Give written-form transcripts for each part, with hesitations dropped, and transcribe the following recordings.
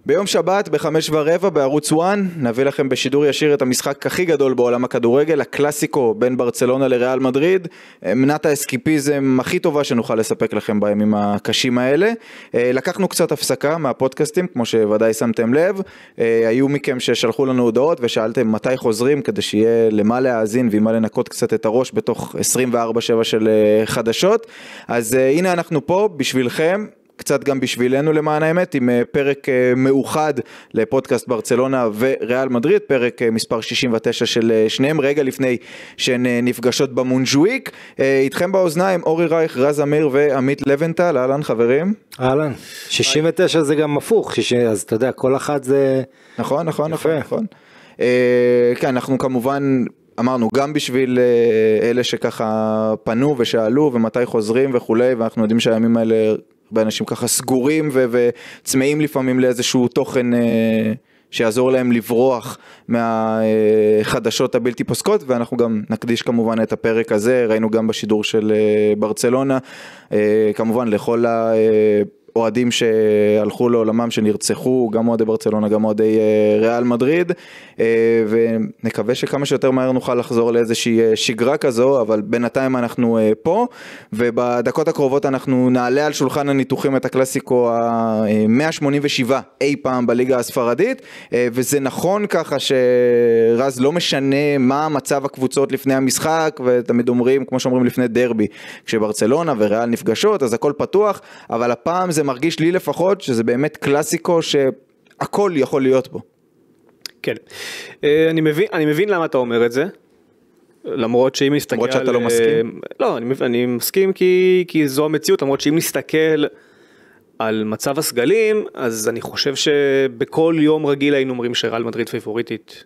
ביום שבת ב5:15 בערוץ 1 נביא לכם בשידור ישיר את המשחק הכי גדול בעולם הכדורגל, הקלאסיקו בין ברצלונה לריאל מדריד, מנת האסקיפיזם הכי טובה שנוכל לספק לכם בימים הקשים האלה. לקחנו קצת הפסקה מהפודקאסטים, כמו שוודאי שמתם לב, היו מכם ששלחו לנו הודעות ושאלתם מתי חוזרים, כדי שיהיה למה להאזין ומה לנקות קצת את הראש בתוך 24/7 של חדשות. אז הנה אנחנו פה בשבילכם, קצת גם בשבילנו למען האמת, עם פרק מאוחד לפודקאסט ברצלונה וריאל מדריד, פרק מספר 69 של שניהם, רגע לפני שהן נפגשות במונג'וויק. איתכם באוזניים אורי רייך, רז אמיר ועמית לבנטל. אהלן חברים. אהלן. 69 זה גם הפוך, אז אתה יודע, כל אחד זה... נכון. כן, אנחנו כמובן אמרנו גם בשביל אלה שככה פנו ושאלו ומתי חוזרים וכולי, ואנחנו יודעים שהימים האלה באנשים ככה סגורים וצמאים לפעמים לאיזשהו תוכן שיעזור להם לברוח מהחדשות הבלתי פוסקות, ואנחנו גם נקדיש כמובן את הפרק הזה, ראינו גם בשידור של ברצלונה, כמובן לכל אוהדים שהלכו לעולמם, שנרצחו, גם אוהדי ברצלונה, גם אוהדי ריאל מדריד, ונקווה שכמה שיותר מהר נוכל לחזור לאיזושהי שגרה כזו, אבל בינתיים אנחנו פה, ובדקות הקרובות אנחנו נעלה על שולחן הניתוחים את הקלאסיקו ה-187 אי פעם בליגה הספרדית, וזה נכון ככה שרז לא משנה מה מצב הקבוצות לפני המשחק, ותמיד אומרים, כמו שאומרים לפני דרבי, כשברצלונה וריאל נפגשות, אז הכל פתוח, אבל הפעם זה מרגיש לי לפחות שזה באמת קלאסיקו שהכל יכול להיות בו. כן, אני מבין למה אתה אומר את זה, למרות שאם נסתכל... למרות שאתה לא מסכים? לא, אני מסכים כי זו המציאות, למרות שאם נסתכל על מצב הסגלים, אז אני חושב שבכל יום רגיל היינו אומרים שריאל מדריד פייבוריטית,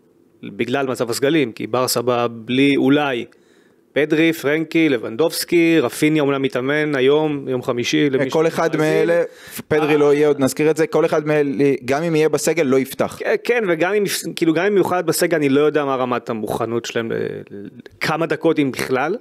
בגלל מצב הסגלים, כי ברסה בא בלי אולי... פדרי, פרנקי, לבנדובסקי, רפיניה אומנם מתאמן היום, יום חמישי. כל אחד מאלה, פדרי לא יהיה, עוד נזכיר את זה, כל אחד מאלה, גם אם יהיה בסגל, לא יפתח. כן, וגם אם יוכל בסגל, אני לא יודע מה רמת המוכנות שלהם, כמה דקות אם בכלל,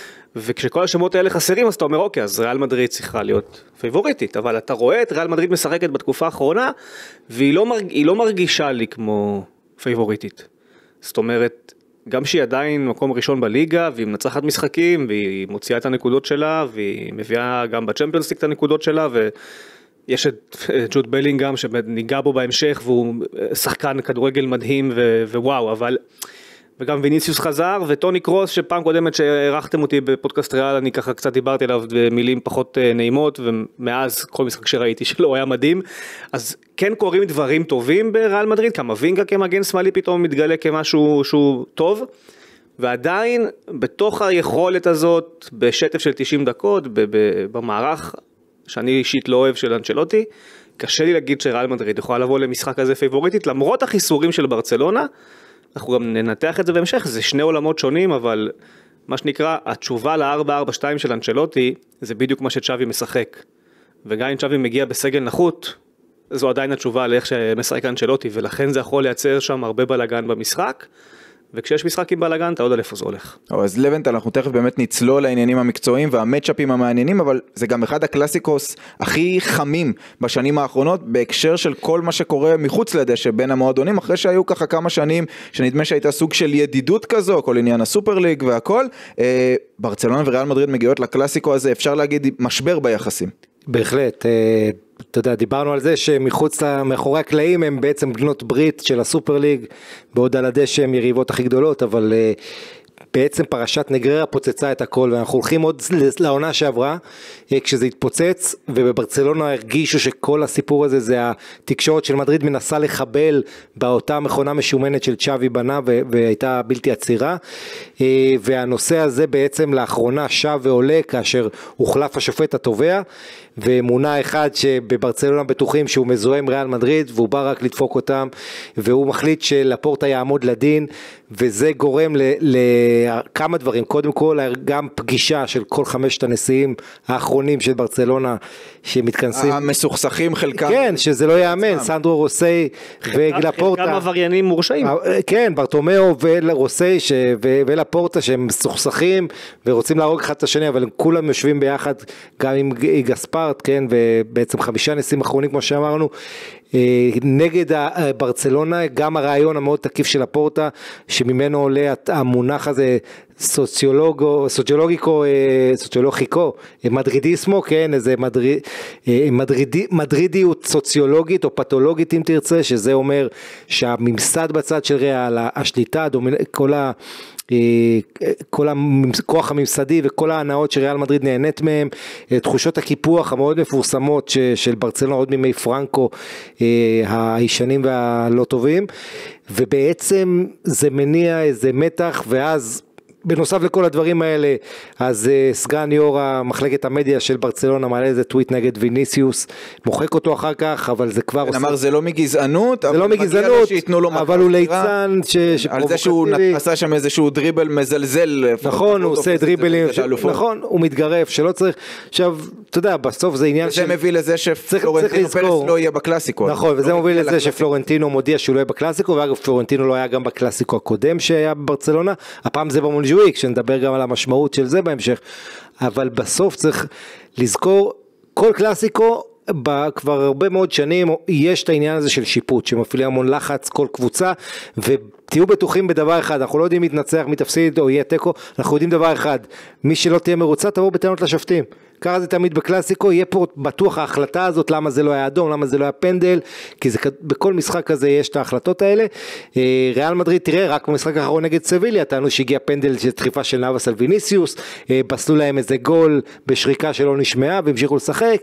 וכשכל השמות האלה חסרים, אז אתה אומר, אוקיי, אז ריאל מדריד צריכה להיות פייבוריטית, אבל אתה רואה את ריאל מדריד משחקת בתקופה האחרונה, והיא לא מרגישה לי כמו פייבוריטית. זאת אומרת, גם שהיא עדיין מקום ראשון בליגה, והיא מנצחת משחקים, והיא מוציאה את הנקודות שלה, והיא מביאה גם בצ'מפיונס ליג את הנקודות שלה, ויש את ג'וד בלינגהאם שניגע בו בהמשך, והוא שחקן כדורגל מדהים ווואו, אבל... וגם ויניסיוס חזר, וטוני קרוס, שפעם קודמת שערכתם אותי בפודקאסט ריאל, אני ככה קצת דיברתי עליו במילים פחות נעימות, ומאז כל משחק שראיתי שלו היה מדהים, אז כן קורים דברים טובים בריאל מדריד, קמבינגה כמגן שמאלי פתאום מתגלה כמשהו שהוא טוב, ועדיין בתוך היכולת הזאת, בשטף של 90 דקות, במערך שאני אישית לא אוהב של אנצ'לוטי, קשה לי להגיד שריאל מדריד יכולה לבוא למשחק הזה פייבוריטית, למרות החיסורים של ברצלונה, אנחנו גם ננתח את זה בהמשך, זה שני עולמות שונים, אבל מה שנקרא, התשובה ל-4-4-2 של אנצ'לוטי, זה בדיוק מה שצ'אבי משחק. וגם אם צ'אבי מגיע בסגל נחות, זו עדיין התשובה לאיך שמשחק אנצ'לוטי, ולכן זה יכול לייצר שם הרבה בלגן במשחק, וכשיש משחק עם בלגן, אתה יודע איפה זה הולך. אז לבנט, אנחנו תכף באמת נצלול לעניינים המקצועיים והמאצ'אפים המעניינים, אבל זה גם אחד הקלאסיקוס הכי חמים בשנים האחרונות, בהקשר של כל מה שקורה מחוץ לדשא בין המועדונים, אחרי שהיו ככה כמה שנים, שנדמה שהייתה סוג של ידידות כזו, כל עניין הסופר ליג והכל, ברצלונה וריאל מדריד מגיעות לקלאסיקו הזה, אפשר להגיד משבר ביחסים. בהחלט, אתה יודע, דיברנו על זה שמחוץ מאחורי הקלעים הם בעצם בנות ברית של הסופר ליג, בעוד על הדשא הם יריבות הכי גדולות, אבל בעצם פרשת נגררה פוצצה את הכל, ואנחנו הולכים עוד לעונה שעברה, כשזה התפוצץ, ובברצלונה הרגישו שכל הסיפור הזה, זה התקשורת של מדריד מנסה לחבל, באותה מכונה משומנת של צ'אבי בנה, והייתה בלתי עצירה, והנושא הזה בעצם לאחרונה שב ועולה, כאשר הוחלף השופט התובע, ומונה אחד שבברצלונה בטוחים שהוא מזוהה עם ריאל מדריד, והוא בא רק לדפוק אותם, והוא מחליט שלפורטה יעמוד לדין, וזה גורם לכמה דברים, קודם כל גם פגישה של כל 5 הנשיאים האחרונים של ברצלונה, שמתכנסים. המסוכסכים חלקם. כן, שזה לא יאמן, סנדרו רוסי ולפורטה. חלקם עבריינים מורשעים. כן, ברטומאו ולרוסי ולפורטה שהם מסוכסכים, ורוצים להרוג אחד את השני, אבל הם כולם יושבים ביחד, גם עם גספרט, כן, ובעצם 5 נשיאים אחרונים כמו שאמרנו, נגד ברצלונה, גם הרעיון המאוד תקיף של הפורטה, שממנו עולה המונח הזה, סוציולוגיקו, מדרידיסמו, כן, איזה מדרידיות סוציולוגית או פתולוגית אם תרצה, שזה אומר שהממסד בצד של ריאל, השליטה, כל הכוח הממסדי וכל ההנאות שריאל מדריד נהנית מהם, תחושות הקיפוח המאוד מפורסמות של ברצלונה עוד מימי פרנקו, הישנים והלא טובים, ובעצם זה מניע איזה מתח, ואז בנוסף לכל הדברים האלה, אז סגן יו"ר מחלקת המדיה של ברצלונה מעלה איזה טוויט נגד ויניסיוס, מוחק אותו אחר כך, אבל זה כבר עושה... אמר זה לא מגזענות, זה לא מגזענות, אבל הוא ליצן על זה שהוא עשה שם איזשהו דריבל מזלזל. נכון, הוא עושה דריבלים, נכון, הוא מתגרף, שלא צריך, עכשיו, אתה יודע, בסוף זה עניין זה מביא לזה שפלורנטינו פרס לא יהיה בקלאסיקו. נכון, וזה מוביל לזה שפלורנטינו מודיע שהוא לא יהיה בקלאסיקו, ואגב פלורנטינו לא היה גם בקלאסיקו הקודם שהיה בברצלונה, הפעם זה במונג'וויק, שנדבר גם על המשמעות של זה בהמשך, אבל בסוף צריך לזכור, כל קלאסיקו, כבר הרבה מאוד שנים, יש את העניין הזה של שיפוט, שמפעיל המון לחץ, כל קבוצה, ותהיו בטוחים בדבר אחד, אנחנו לא יודעים מתנצח, מתפסיד או יהיה טקו, אנחנו יודעים דבר אחד, מי שלא תהיה מרוצה, תבואו בטענות לשופטים. ככה זה תמיד בקלאסיקו, יהיה פה בטוח ההחלטה הזאת, למה זה לא היה אדום, למה זה לא היה פנדל, כי זה, בכל משחק כזה יש את ההחלטות האלה. ריאל מדריד, תראה, רק במשחק האחרון נגד סביליה, טענו שהגיע פנדל של דחיפה של נאבס על ויניסיוס, בסלו להם איזה גול בשריקה שלא נשמעה, והמשיכו לשחק,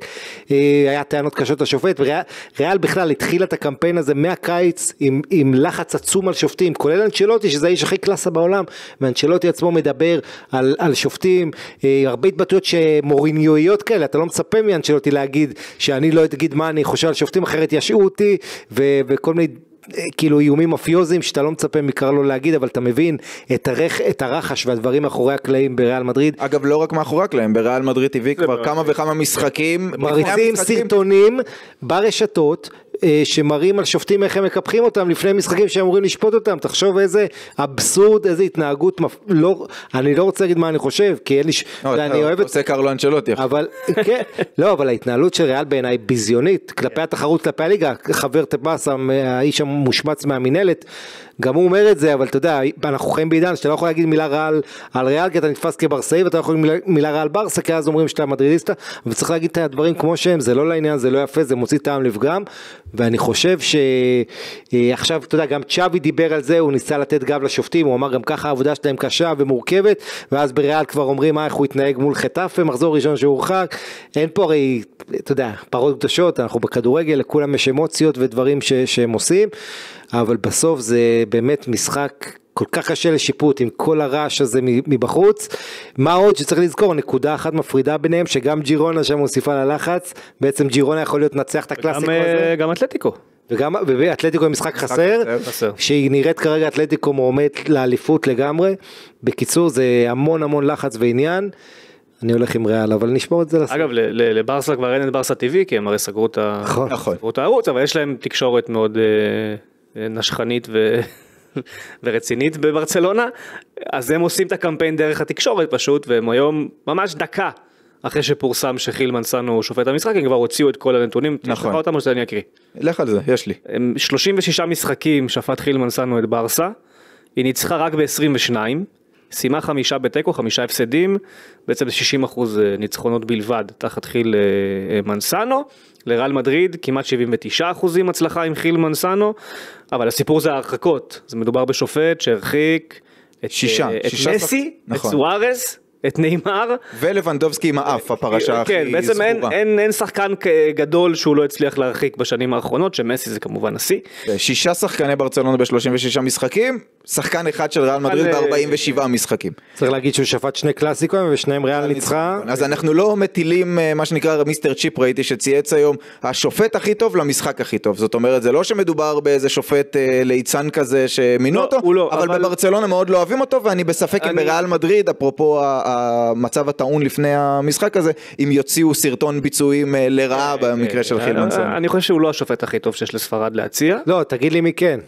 היה טענות קשות לשופט, וריאל בכלל התחילה את הקמפיין הזה מהקיץ, עם לחץ עצום על שופטים, כולל אנצ'לוטי, שזה האיש הכי קלאסה בעולם, ואנצ'לוטי עצמו מדבר על שופטים, הרבה התבטאויות שמוריניואיות כאלה, אתה לא מצפה מאנצ'לוטי להגיד שאני לא אגיד מה אני חושב על שופטים, אחרת ישעו אותי, וכל מיני כאילו איומים מאפיוזיים שאתה לא מצפה מקרלו להגיד, אבל אתה מבין את הרחש והדברים מאחורי הקלעים בריאל מדריד. אגב, לא רק מאחורי הקלעים, בריאל מדריד טבעי כבר כמה וכמה משחקים, מריצים סרטונים ברשתות, שמראים על שופטים איך הם מקפחים אותם לפני משחקים שהם אמורים לשפוט אותם. תחשוב איזה אבסורד, איזה התנהגות, אני לא רוצה להגיד מה אני חושב, כי אין לי, אני אוהב את... עושה קרלו אנצ'לוטי. אבל, כן, לא, אבל ההתנהלות של ריאל בעיניי ביזיונית, כלפי התחרות, כלפי הליגה, חבר טבאס, האיש המושמץ מהמינלת, גם הוא אומר את זה, אבל אתה יודע, אנחנו חיים בעידן שאתה לא יכול להגיד מילה רעה על ריאל, כי אתה נתפס כברסאי, ואתה לא יכול להגיד מילה רעה על ברסה, כי אז אומרים שאתה מדרידיסטה, וצריך להגיד את הדברים כמו שהם, זה לא לעניין, זה לא יפה, זה מוציא טעם לפגם, ואני חושב שעכשיו, אתה יודע, גם צ'אבי דיבר על זה, הוא ניסה לתת גב לשופטים, הוא אמר גם ככה העבודה שלהם קשה ומורכבת, ואז בריאל כבר אומרים איך הוא יתנהג מול חטאפה, מחזור ראשון שהוא הורחק, אין פה הרי, אתה יודע, פרות קדושות, אנחנו בכדורגל, לכולם יש אמוציות ודברים שהם עושים, אבל בסוף זה באמת משחק כל כך קשה לשיפוט עם כל הרעש הזה מבחוץ. מה עוד שצריך לזכור, נקודה אחת מפרידה ביניהם, שגם ג'ירונה שם מוסיפה ללחץ, בעצם ג'ירונה יכול להיות נצח את הקלאסיקו הזה. גם אתלטיקו. וגם אתלטיקו עם משחק חסר, שהיא נראית כרגע אתלטיקו מועמדת לאליפות לגמרי. בקיצור זה המון המון לחץ ועניין. אני הולך עם ריאל, אבל נשמור את זה לסוף. אגב, לברסה כבר אין את ברסה טבעי, כי הם הרי סגרו את הערוץ, אבל יש להם תקשורת מאוד נשכנית ורצינית בברצלונה, אז הם עושים את הקמפיין דרך התקשורת פשוט, והם היום ממש דקה אחרי שפורסם שחיל מנסנו הוא שופט המשחק, הם כבר הוציאו את כל הנתונים, תשלחה אותם או שאני אקריא. לך על זה, יש לי. 36 משחקים שפט חיל מנסנו את ברסה, היא ניצחה רק ב-22, סיימה 5 בתיקו, 5 הפסדים, בעצם 60% ניצחונות בלבד, תחת חיל מנסנו, לריאל מדריד כמעט 79% הצלחה עם חיל מנסנו, אבל הסיפור זה ההרחקות, זה מדובר בשופט שהרחיק את מסי, את סוארז, את ניימר. ולבנדובסקי עם האף, הפרשה הכי זכורה. כן, בעצם אין שחקן גדול שהוא לא הצליח להרחיק בשנים האחרונות, שמסי זה כמובן השיא. 6 שחקני ברצלונה ב-36 משחקים, שחקן אחד של ריאל מדריד ב-47 משחקים. צריך להגיד שהוא שפט 2 קלאסיקות ושניהם ריאל ניצחה. אז אנחנו לא מטילים מה שנקרא מיסטר צ'יפ, ראיתי שצייץ היום, השופט הכי טוב למשחק הכי טוב. זאת אומרת, זה לא שמדובר באיזה שופט ליצן כזה שמינו אותו, אבל בברצלונה מאוד לא אוהבים אותו, ואני בספק אם בריאל מדריד, אפרופו המצב הטעון לפני המשחק הזה, אם יוציאו סרטון ביצועים לרעה במקרה של חיל מנסנו. אני חושב שהוא לא השופט הכי טוב שיש לספרד להציע. לא, תגיד לי מי כן.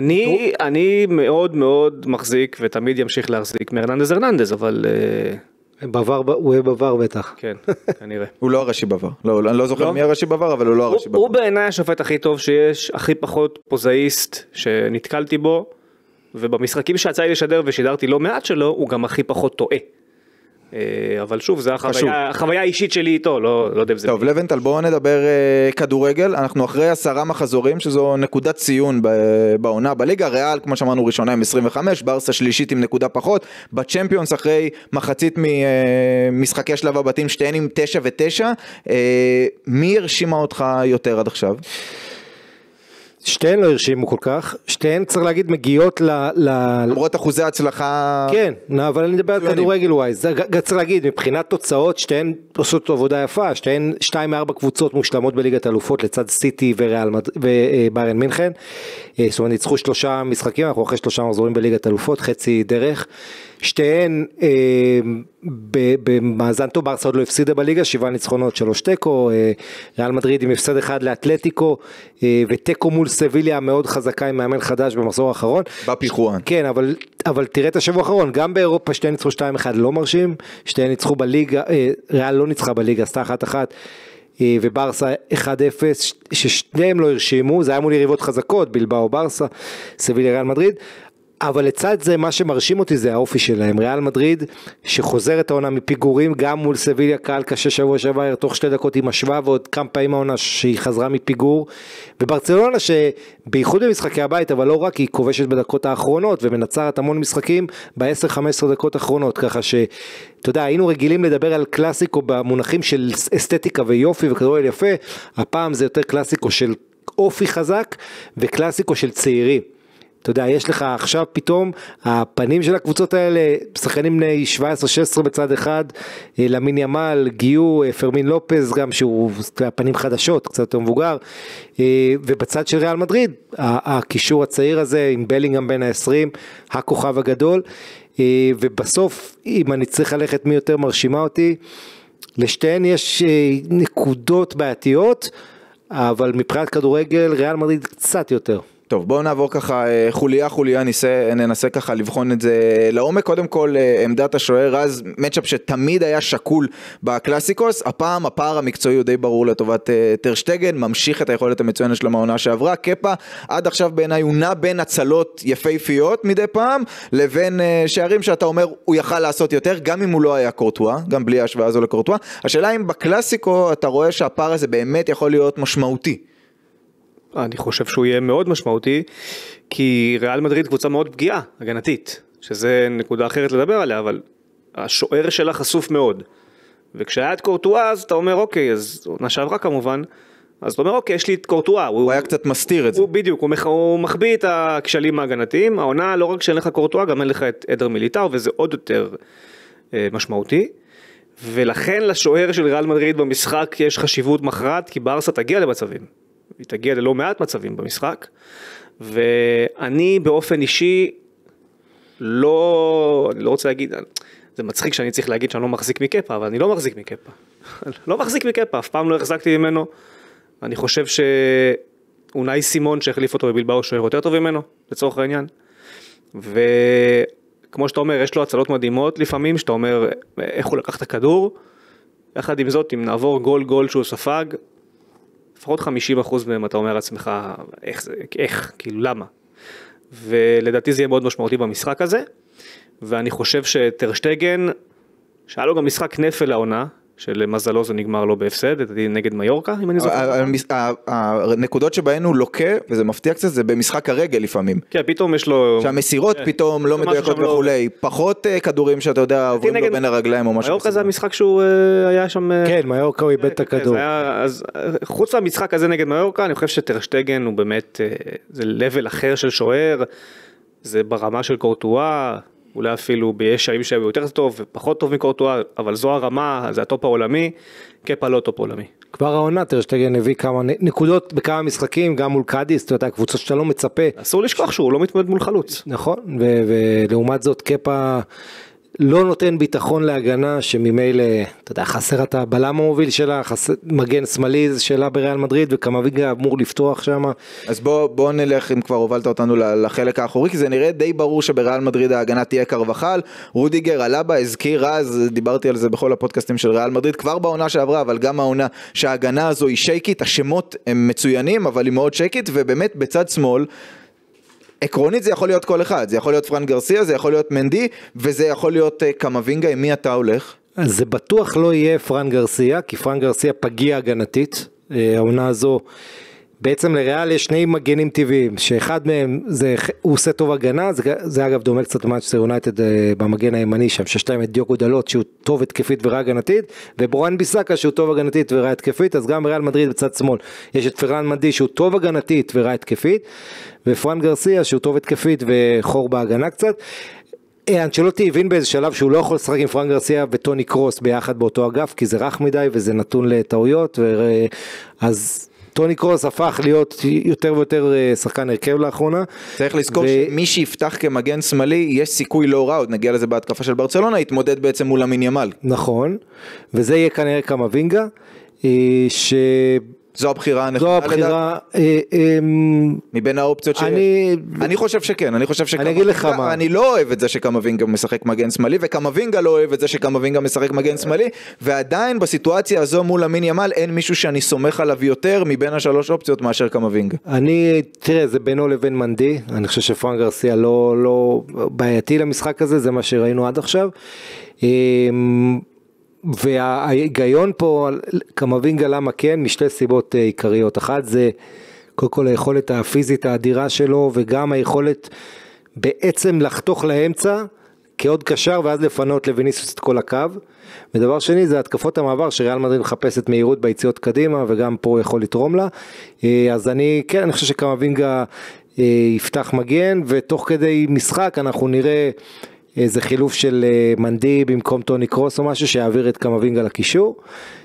אני מאוד מאוד מחזיק ותמיד ימשיך להחזיק מהרננדז, אבל הוא יהיה בבר בטח. כן, כנראה. הוא לא הראשי בעבר, אני לא זוכר מי הראשי בעבר, אבל הוא לא הראשי בעבר. הוא בעיניי השופט הכי טוב שיש, הכי פחות פוזאיסט שנתקלתי בו, ובמשחקים שיצא לי לשדר ושידרתי לא מעט שלו, הוא גם הכי פחות טועה. אבל שוב, זה החוויה האישית שלי איתו, לא יודע אם זה... טוב, לבנטל, בואו נדבר כדורגל, אנחנו אחרי 10 מחזורים, שזו נקודת ציון בעונה בליגה, ריאל, כמו שאמרנו, ראשונה עם 25, ברסה שלישית עם נקודה פחות, בצ'מפיונס אחרי מחצית ממשחקי שלב הבתים, שתיהן עם 9 ו9, מי הרשימה אותך יותר עד עכשיו? שתיהן לא הרשימו כל כך, שתיהן צריך להגיד מגיעות למרות אחוזי הצלחה... כן, אבל אני מדבר על כדורגל ווייז, צריך להגיד מבחינת תוצאות שתיהן עושות עבודה יפה, שתיהן 2-4 קבוצות מושלמות בליגת האלופות לצד סיטי וביירן מינכן, זאת אומרת ניצחו 3 משחקים, אנחנו אחרי 3 מחזורים בליגת האלופות, חצי דרך, שתיהן במאזן טוב, ברסה עוד לא הפסידה בליגה, 7 ניצחונות, 3 טקו, ריאל מדריד עם הפסד אחד לאתלטיקו, וטקו מול סביליה מאוד חזקה עם מאמן חדש במחזור האחרון. בפיחואן. כן, אבל תראה את השבוע האחרון, גם באירופה שתיהן ניצחו 2-1 לא מרשים, שתיהן ניצחו בליגה, ריאל לא ניצחה בליגה, עשתה 1-1, וברסה 1-0, ששניהם לא הרשימו, זה היה מול יריבות חזקות, בלבאו ברסה, סביליה ריאל מדריד, אבל לצד זה מה שמרשים אותי זה האופי שלהם, ריאל מדריד שחוזרת העונה מפיגורים גם מול סביליה, קהל קשה שבוע שעבר, תוך 2 דקות היא משווה ועוד כמה פעמים העונה שהיא חזרה מפיגור, וברצלונה שבייחוד במשחקי הבית אבל לא רק, היא כובשת בדקות האחרונות ומנצרת המון משחקים ב10-15 דקות האחרונות, ככה אתה יודע, היינו רגילים לדבר על קלאסיקו במונחים של אסתטיקה ויופי וכדורגל יפה, הפעם זה יותר קלאסיקו של אופי חזק וקלאסיקו של צעירים. אתה יודע, יש לך עכשיו פתאום, הפנים של הקבוצות האלה, שחקנים בני 17-16 בצד אחד, למין ימל, גיו, פרמין לופז, גם שהוא פנים חדשות, קצת יותר מבוגר, ובצד של ריאל מדריד, הקישור הצעיר הזה, עם בלינגהאם בין ה-20, הכוכב הגדול, ובסוף, אם אני צריך ללכת מי יותר מרשימה אותי, לשתיהן יש נקודות בעייתיות, אבל מבחינת כדורגל, ריאל מדריד קצת יותר. טוב, בואו נעבור ככה חוליה, ננסה ככה לבחון את זה לעומק. קודם כל, עמדת השוער, אז מצ'אפ שתמיד היה שקול בקלאסיקוס, הפעם הפער המקצועי הוא די ברור לטובת טרשטגן, ממשיך את היכולת המצוינת של העונה שעברה, קפה עד עכשיו בעיניי הוא נע בין הצלות יפהפיות מדי פעם, לבין שערים שאתה אומר הוא יכל לעשות יותר, גם אם הוא לא היה קורטואה, גם בלי ההשוואה הזו לקורטואה. השאלה אם בקלאסיקו אתה רואה שהפער הזה באמת יכול להיות משמעותי. אני חושב שהוא יהיה מאוד משמעותי, כי ריאל מדריד קבוצה מאוד פגיעה, הגנתית, שזה נקודה אחרת לדבר עליה, אבל השוער שלה חשוף מאוד, וכשהיה את קורטואה, אז אתה אומר, אוקיי, אז עונה שעברה כמובן, אז אתה אומר, אוקיי, יש לי את קורטואה. הוא היה קצת מסתיר את זה. בדיוק, הוא מחביא את הכשלים ההגנתיים, העונה לא רק שאין לך קורטואה, גם אין לך את עדר מיליטאו, וזה עוד יותר משמעותי, ולכן לשוער של ריאל מדריד במשחק יש חשיבות מכרעת, כי ברסה תגיע למצבים. היא תגיע ללא מעט מצבים במשחק, ואני באופן אישי לא רוצה להגיד, זה מצחיק שאני צריך להגיד שאני לא מחזיק מקפה, אבל אני לא מחזיק מקפה. לא מחזיק מקפה, אף פעם לא החזקתי ממנו. אני חושב שאונאי סימון שהחליף אותו בבלבאו שוער יותר טוב ממנו, לצורך העניין. וכמו שאתה אומר, יש לו הצלות מדהימות לפעמים, שאתה אומר איך הוא לקח את הכדור, יחד עם זאת, אם נעבור גול שהוא ספג, לפחות 50% מהם אתה אומר לעצמך, איך, כאילו למה? ולדעתי זה יהיה מאוד משמעותי במשחק הזה, ואני חושב שטרשטגן, שהיה לו גם משחק נפל לעונה, שלמזלו זה נגמר לו בהפסד, נגד מיורקה, אם אני זוכר. הנקודות שבהן הוא לוקה, וזה מפתיע קצת, זה במשחק הרגל לפעמים. כן, פתאום יש לו... שהמסירות פתאום לא מדויקות וכולי, פחות כדורים שאתה יודע, עוברים לו בין הרגליים או משהו. מיורקה זה המשחק שהוא היה שם... כן, מיורקה הוא איבד את הכדור. חוץ מהמשחק הזה נגד מיורקה, אני חושב שטרשטגן הוא באמת, זה לבל אחר של שוער, זה ברמה של קורטואה, אולי אפילו ביש שערים שהיו יותר טוב ופחות טוב מקורטואה, אבל זו הרמה, זה הטופ העולמי, קפה לא טופ עולמי. כבר העונה, טרשטגן הביא כמה נקודות בכמה משחקים, גם מול קאדיס, אתה יודע, קבוצות שאתה לא מצפה. אסור לשכוח שהוא לא מתמודד מול חלוץ. נכון, ולעומת זאת קפה, לא נותן ביטחון להגנה שממילא, אתה יודע, חסר את הבלם המוביל שלה, מגן שמאלי שלה בריאל מדריד, וקמבינגה אמור לפתוח שם. אז בוא נלך, אם כבר הובלת אותנו לחלק האחורי, כי זה נראה די ברור שבריאל מדריד ההגנה תהיה קרבחל, רודיגר עלה בה, הזכיר אז, דיברתי על זה בכל הפודקאסטים של ריאל מדריד, כבר בעונה שעברה, אבל גם העונה שההגנה הזו היא שייקית, השמות הם מצוינים, אבל היא מאוד שייקית, ובאמת בצד שמאל, עקרונית זה יכול להיות כל אחד, זה יכול להיות פרן גרסיה, זה יכול להיות מנדי, וזה יכול להיות קמבינגה. עם מי אתה הולך? אז זה בטוח לא יהיה פרן גרסיה, כי פרן גרסיה פגיע הגנתית, העונה הזו, בעצם לריאל יש שני מגנים טבעיים, שאחד מהם הוא עושה טוב הגנה, זה אגב דומה קצת למנצ'סטר יונייטד במגן הימני שם, שיש להם את דיוגו דלות שהוא טוב התקפית ורע הגנתית, ובורן ביסאקה שהוא טוב הגנתית ורע התקפית, אז גם בריאל מדריד בצד שמאל, יש את פרן מנדי שהוא טוב הגנתית ורע התקפית, ופרן גרסיה שהוא טוב התקפית וחור בהגנה קצת. אנצ'לוטי הבין באיזה שלב שהוא לא יכול לשחק עם פרן גרסיה וטוני קרוס ביחד באותו אגף, כי זה רך מדי וזה נתון לטעויות, אז טוני קרוס הפך להיות יותר ויותר שחקן הרכב לאחרונה. צריך לזכור שמי שיפתח כמגן שמאלי, יש סיכוי לא רע, עוד נגיע לזה בהתקפה של ברצלונה, יתמודד בעצם מול למין ימל. נכון, וזה יהיה כנראה קמבינגה, זו הבחירה הנכונה. זו הבחירה. מבין האופציות אני חושב שכן, אני אגיד לך מה. אני לא אוהב את זה שקמבינגה משחק מגן שמאלי, וקמבינגה לא אוהב את זה שקמבינגה משחק מגן שמאלי, ועדיין בסיטואציה הזו מול למין ימל, אין מישהו שאני סומך עליו יותר מבין השלוש אופציות מאשר קמבינגה. תראה, זה בינו לבין מנדי, אני חושב שפרן גרסיה לא בעייתי למשחק הזה, זה מה שראינו עד עכשיו. וההיגיון פה, קמבינגה למה כן, משתי סיבות עיקריות. אחת זה קודם כל היכולת הפיזית האדירה שלו, וגם היכולת בעצם לחתוך לאמצע, כעוד קשר, ואז לפנות לויניסיוס את כל הקו. ודבר שני זה התקפות המעבר, שריאל מדריד מחפשת מהירות ביציאות קדימה, וגם פה יכול לתרום לה. אז אני חושב שקמבינגה יפתח מגן, ותוך כדי משחק אנחנו נראה איזה חילוף של מנדי במקום טוני קרוס או משהו שיעביר את קמבינגה לקישור,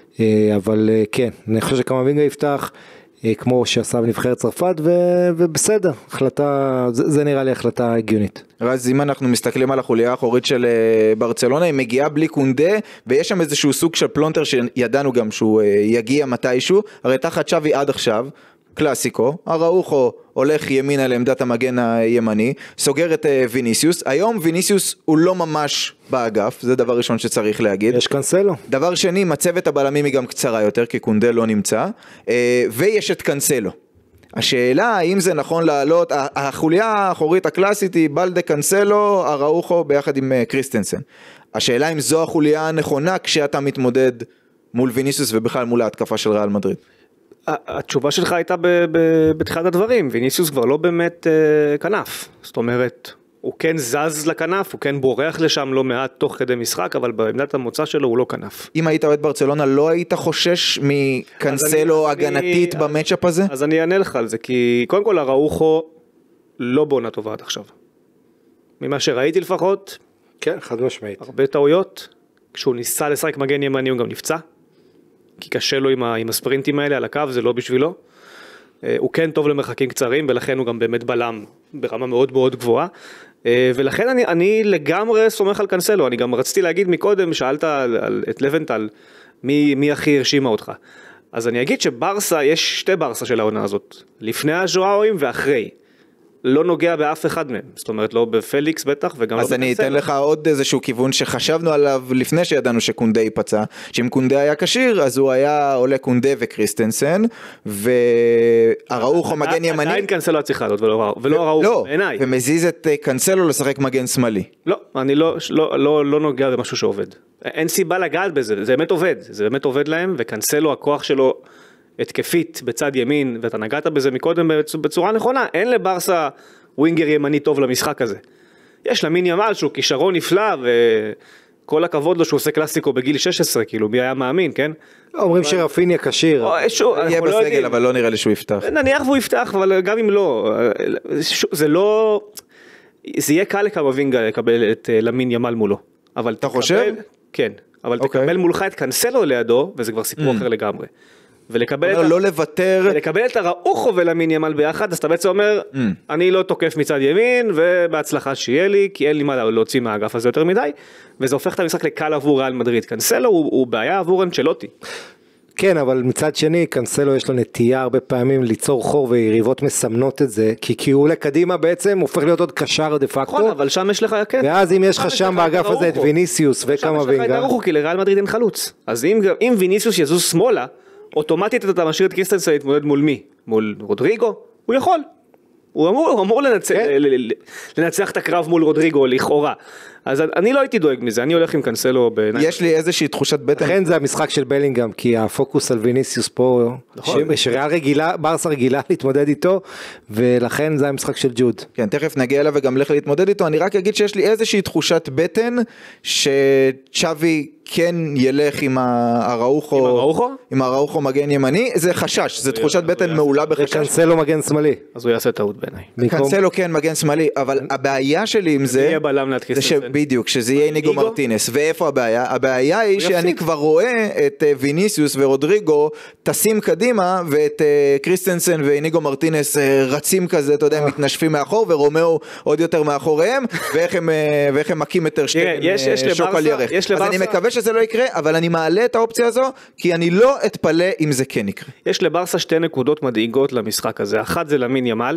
אבל כן, אני חושב שקמבינגה יפתח כמו שעשה בנבחרת צרפת, ובסדר, החלטה, זה נראה לי החלטה הגיונית. אז אם אנחנו מסתכלים על החוליה האחורית של ברצלונה, היא מגיעה בלי קונדה, ויש שם איזשהו סוג של פלונטר שידענו גם שהוא יגיע מתישהו, הרי תחת שווי עד עכשיו, קלאסיקו, אראוחו הולך ימינה לעמדת המגן הימני, סוגר את ויניסיוס, היום ויניסיוס הוא לא ממש באגף, זה דבר ראשון שצריך להגיד. יש קנסלו. דבר שני, מצבת הבלמים היא גם קצרה יותר, כי קונדה לא נמצא, ויש את קנסלו. השאלה האם זה נכון לעלות, החוליה האחורית הקלאסית היא בלדה קנסלו, אראוחו ביחד עם קריסטנסן. השאלה אם זו החוליה הנכונה כשאתה מתמודד מול ויניסיוס ובכלל מול ההתקפה של ריאל מדריד. התשובה שלך הייתה בתחילת הדברים, ויניסיוס כבר לא באמת כנף, זאת אומרת, הוא כן זז לכנף, הוא כן בורח לשם לא מעט תוך כדי משחק, אבל בעמדת המוצא שלו הוא לא כנף. אם היית אוהד ברצלונה, לא היית חושש מקנסלו הגנתית במצ'אפ הזה? אז אני אענה לך על זה, כי קודם כל אראוחו לא בעונה טובה עד עכשיו. ממה שראיתי לפחות, כן, חד משמעית. הרבה טעויות, כשהוא ניסה לשחק מגן ימני הוא גם נפצע, כי קשה לו עם הספרינטים האלה על הקו, זה לא בשבילו. הוא כן טוב למרחקים קצרים, ולכן הוא גם באמת בלם ברמה מאוד מאוד גבוהה. ולכן אני לגמרי סומך על קנסלו. אני גם רציתי להגיד מקודם, שאלת את לבנטל, מי הכי הרשימה אותך. אז אני אגיד שברסה, יש שתי ברסה של העונה הזאת. לפני הז'ואואים ואחרי. לא נוגע באף אחד מהם, זאת אומרת לא בפליקס בטח וגם לא אז אני אתן לך עוד איזשהו כיוון שחשבנו עליו לפני שידענו שקונדה ייפצע, שאם קונדה היה קשיר אז הוא היה עולה קונדה וקריסטנסן והראוחו מגן ימני, עדיין קנסלו הצליחה הזאת ולא הראוחו בעיניי, ומזיז את קנסלו לשחק מגן שמאלי. לא, אני לא נוגע במשהו שעובד, אין סיבה לגעת בזה, זה באמת עובד להם, וקנסלו הכוח שלו התקפית בצד ימין, ואתה נגעת בזה מקודם בצורה נכונה, אין לברסה ווינגר ימני טוב למשחק הזה. יש למין ימל שהוא כישרון נפלא, וכל הכבוד לו שהוא עושה קלאסיקו בגיל 16, כאילו מי היה מאמין, כן? אומרים שרפיניה קשיר. יהיה בסגל, אבל לא נראה לי שהוא יפתח. נניח והוא יפתח, אבל גם אם לא, זה לא, זה יהיה קל לקמבינגה לקבל את למין ימל מולו. אתה חושב? כן, אבל תקבל מולך את קנסלו לידו, וזה כבר סיפור אחר לגמרי. ולקבל לא לוותר. ולקבל את הראוכו ולמין ימל ביחד, אז אתה בעצם אומר, אני לא תוקף מצד ימין, ובהצלחה שיהיה לי, כי אין לי מה להוציא מהאגף הזה יותר מדי, וזה הופך את המשחק לקל עבור ריאל מדריד. קנסלו הוא בעיה עבור אנצ'לוטי. כן, אבל מצד שני, קנסלו יש לו נטייה הרבה פעמים ליצור חור ויריבות מסמנות את זה, כי הוא לקדימה בעצם הופך להיות עוד קשר דה פקטו. נכון, אבל שם יש לך, כן. ואז אם יש לך שם באגף הזה את ויניסיוס וכמה וינגה. שם יש לך את ארוחו, כי לריאל מדריד אין חלוץ. אז אם ויניסיוס יזוז שמאלה, אוטומטית אתה משאיר את קריסטנסן להתמודד מול מי? מול רודריגו? הוא יכול. הוא אמור לנצח את הקרב מול רודריגו לכאורה. אז אני לא הייתי דואג מזה, אני הולך עם קנסלו בעיניי. יש לי איזושהי תחושת בטן. לכן זה המשחק של בלינגהם, כי הפוקוס על ויניסיוס פה, שריאל רגילה, ברסה רגילה להתמודד איתו, ולכן זה המשחק של ג'וד. כן, תכף נגיע אליו וגם לך להתמודד איתו, אני רק אגיד שיש לי איזושהי תחושת בטן, שצ'אבי כן ילך עם הראוכו, עם הראוכו מגן ימני, זה חשש, זה תחושת בטן מעולה בחשש. וקנסלו מגן שמאלי. אז הוא יעשה טעות בעיניי. קנסלו כן מגן שמאלי, אבל הבעיה שלי עם זה, יהיה בלם להתקיס את זה. בדיוק, שזה יהיה ניגו מרטינס, ואיפה הבעיה? הבעיה היא שאני כבר רואה את ויניסיוס ורודריגו טסים קדימה, ואת קריסטנסן וניגו מרטינס רצים כזה, אתה יודע, מתנשפים מאחור, ורומאו עוד יותר מאחוריהם, ואיך הם מקים את טרשטגן שוק על ירך. אז אני מקווה שזה לא יקרה, אבל אני מעלה את האופציה הזו, כי אני לא אתפלא אם זה כן יקרה. יש לברסה שתי נקודות מדאיגות למשחק הזה, אחת זה למין ימל,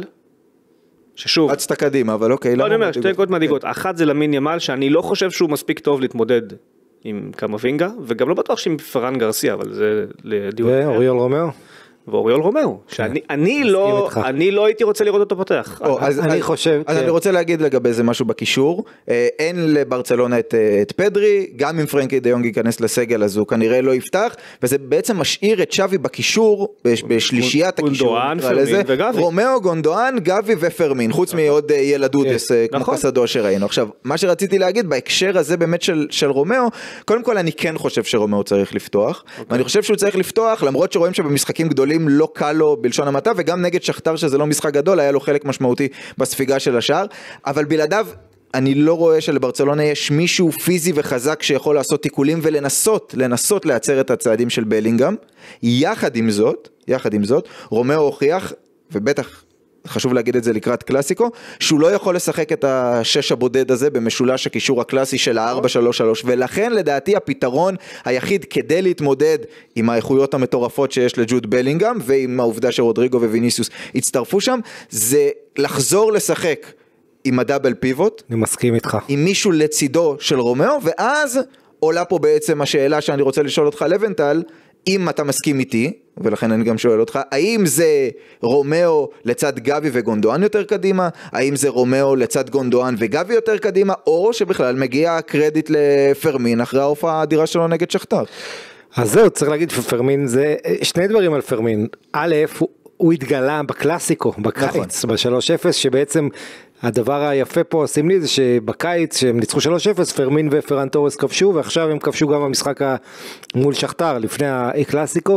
ששוב, רצת קדימה, אבל אוקיי. לא, אני אומר, שתי נקודות מדאיגות, אחת זה למין ימל, שאני לא חושב שהוא מספיק טוב להתמודד עם קמבינגה, וגם לא בטוח שעם פרן גרסיה, אבל זה לדיון. ואוריול רומאו. ואוריול רומאו, שאני לא הייתי רוצה לראות אותו פותח. אז אני רוצה להגיד לגבי זה משהו בקישור, אין לברצלונה את פדרי, גם אם פרנקי דיונג ייכנס לסגל אז הוא כנראה לא יפתח, וזה בעצם משאיר את שווי בקישור, בשלישיית הקישור, רומאו, גונדואן, גבי ופרמין, חוץ מעוד ילדודס כמו קסדו שראינו. עכשיו, מה שרציתי להגיד בהקשר הזה באמת של רומאו, קודם כל אני כן חושב שרומאו צריך לפתוח, ואני חושב שהוא צריך לפתוח, למרות שרואים שבמשחקים גדולים לא קל לו בלשון המעטה, וגם נגד שכתר שזה לא משחק גדול, היה לו חלק משמעותי בספיגה של השער, אבל בלעדיו אני לא רואה שלברצלונה יש מישהו פיזי וחזק שיכול לעשות תיקולים ולנסות לעצר את הצעדים של בלינגהם. יחד עם זאת, רומאו הוכיח, ובטח חשוב להגיד את זה לקראת קלאסיקו, שהוא לא יכול לשחק את השש הבודד הזה במשולש הקישור הקלאסי של ה-4-3-3, ולכן לדעתי הפתרון היחיד כדי להתמודד עם האיכויות המטורפות שיש לג'וד בלינגהם, ועם העובדה שרודריגו וויניסיוס הצטרפו שם, זה לחזור לשחק עם הדאבל פיבוט. אני מסכים איתך. עם מישהו לצידו של רומאו, ואז עולה פה בעצם השאלה שאני רוצה לשאול אותך לבנטל, אם אתה מסכים איתי, ולכן אני גם שואל אותך, האם זה רומאו לצד גבי וגונדואן יותר קדימה, האם זה רומאו לצד גונדואן וגבי יותר קדימה, או שבכלל מגיע קרדיט לפרמין אחרי ההופעה האדירה שלו נגד שכתר? אז זהו, צריך להגיד פרמין, זה שני דברים על פרמין. א', הוא התגלה בקלאסיקו, בקיץ, ב-3-0, שבעצם הדבר היפה פה עושים לי זה שבקיץ שהם ניצחו 3-0 פרמין ופרן טורס כבשו, ועכשיו הם כבשו גם במשחק מול שכתר לפני הקלאסיקו.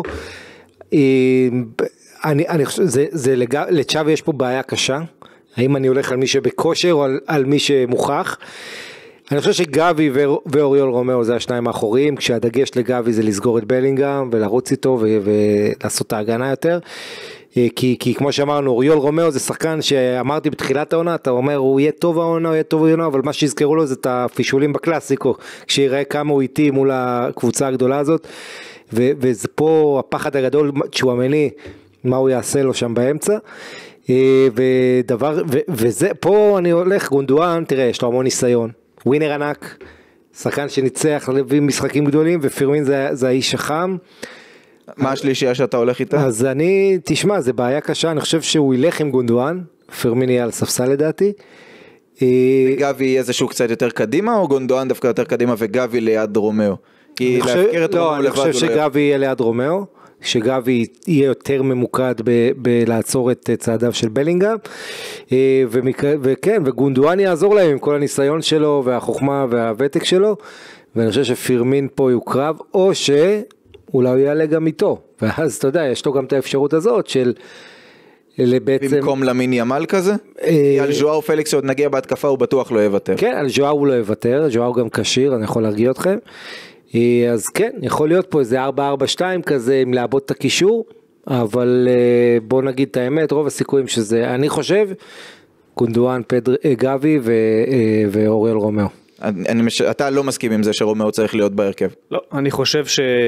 אני חושב, לצ'אבי יש פה בעיה קשה, האם אני הולך על מי שבכושר או על מי שמוכח. אני חושב שגבי ואוריול רומאו זה השניים האחוריים, כשהדגש לגבי זה לסגור את בלינגהם ולרוץ איתו ולעשות את ההגנה יותר. כי כמו שאמרנו, אוריול רומאו זה שחקן שאמרתי בתחילת העונה, אתה אומר הוא יהיה טוב העונה, אבל מה שיזכרו לו זה את הפישולים בקלאסיקו, כשיראה כמה הוא איתי מול הקבוצה הגדולה הזאת, וזה פה הפחד הגדול, צ'ואמני, מה הוא יעשה לו שם באמצע, וזה פה אני הולך, גונדואן, תראה, יש לו המון ניסיון, ווינר ענק, שחקן שניצח להביא משחקים גדולים, ופרמין זה האיש החם, מה השלישייה שאתה הולך איתה? אז אני, תשמע, זה בעיה קשה, אני חושב שהוא ילך עם גונדואן, פרמין יהיה על ספסל לדעתי. גבי יהיה איזשהו קצת יותר קדימה, או גונדואן דווקא יותר קדימה וגבי ליד רומאו? אני חושב שגבי יהיה ליד רומאו, שגבי יהיה יותר ממוקד בלעצור את צעדיו של בלינגהם, וכן, וגונדואן יעזור להם עם כל הניסיון שלו, והחוכמה והוותק שלו, ואני חושב שפרמין פה יוקרב, או אולי הוא יעלה גם איתו, ואז אתה יודע, יש לו גם את האפשרות הזאת של בעצם... במקום למין ימל כזה? על ז'ואאו פליקס עוד נגיע בהתקפה, הוא בטוח לא יוותר. כן, על ז'ואאו הוא לא יוותר, ז'ואאו גם קשיר, אני יכול להרגיע אתכם. אז כן, יכול להיות פה איזה 4-4-2 כזה, עם לעבוד את הקישור, אבל בוא נגיד את האמת, רוב הסיכויים שזה, אני חושב, גונדואן, גבי ואוריאל רומאו. אתה לא מסכים עם זה שרומאו צריך להיות בהרכב? לא, אני חושב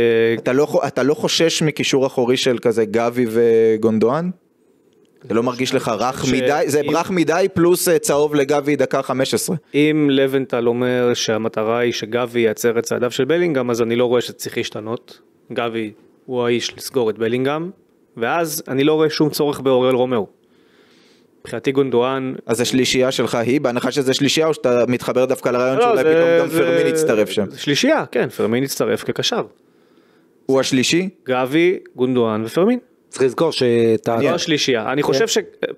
אתה לא חושש מקישור אחורי של כזה גבי וגונדואן? זה לא מרגיש לך רך מדי? זה רך מדי פלוס צהוב לגבי דקה 15. אם לבנטל אומר שהמטרה היא שגבי ייצר את צעדיו של בלינגהם, אז אני לא רואה שצריך להשתנות. גבי הוא האיש לסגור את בלינגהם, ואז אני לא רואה שום צורך באוריאל רומאו. מבחינתי גונדואן... אז השלישייה שלך היא, בהנחה שזה שלישייה, או שאתה מתחבר דווקא לרעיון שאולי פתאום גם פרמין יצטרף שם? שלישייה, כן, פרמין יצטרף כקשר. הוא השלישי? גבי, גונדואן ופרמין. צריך לזכור שאתה... לא השלישייה. אני חושב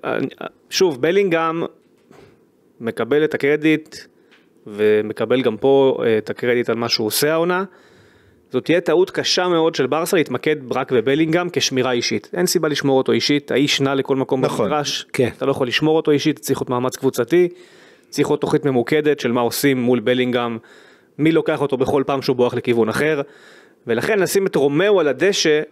שוב, בלינגהם מקבל את הקרדיט, ומקבל גם פה את הקרדיט על מה שהוא עושה העונה. זאת תהיה טעות קשה מאוד של ברסה להתמקד רק בבלינגהם כשמירה אישית. אין סיבה לשמור אותו אישית, האיש נע לכל מקום במגרש, אתה לא יכול לשמור אותו אישית, צריך להיות מאמץ קבוצתי, צריך להיות תוכנית ממוקדת של מה עושים מול בלינגהם, מי לוקח אותו בכל פעם שהוא בורח לכיוון אחר, ולכן לשים את רומאו על הדשא,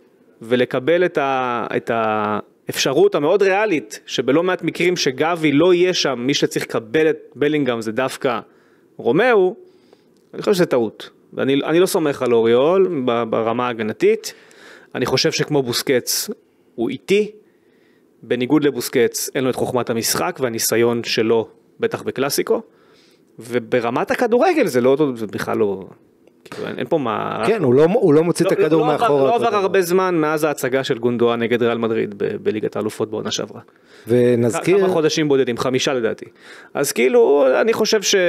ולקבל את האפשרות המאוד ריאלית, שבלא מעט מקרים שגבי לא יהיה שם, מי שצריך לקבל את בלינגהם זה דווקא רומאו, אני חושב שזה טעות. ואני לא סומך על אוריול ברמה ההגנתית, אני חושב שכמו בוסקץ הוא איטי, בניגוד לבוסקץ אין לו את חוכמת המשחק והניסיון שלו בטח בקלאסיקו, וברמת הכדורגל זה לא אותו, זה בכלל לא, כאילו אין פה מה... כן, הוא לא מוציא את הכדור מאחורה. לא עבר הרבה זמן מאז ההצגה של גונדואן נגד ריאל מדריד בליגת האלופות בעונה שעברה. ונזכיר... כמה חודשים בודדים, 5 לדעתי. אז כאילו אני חושב ש...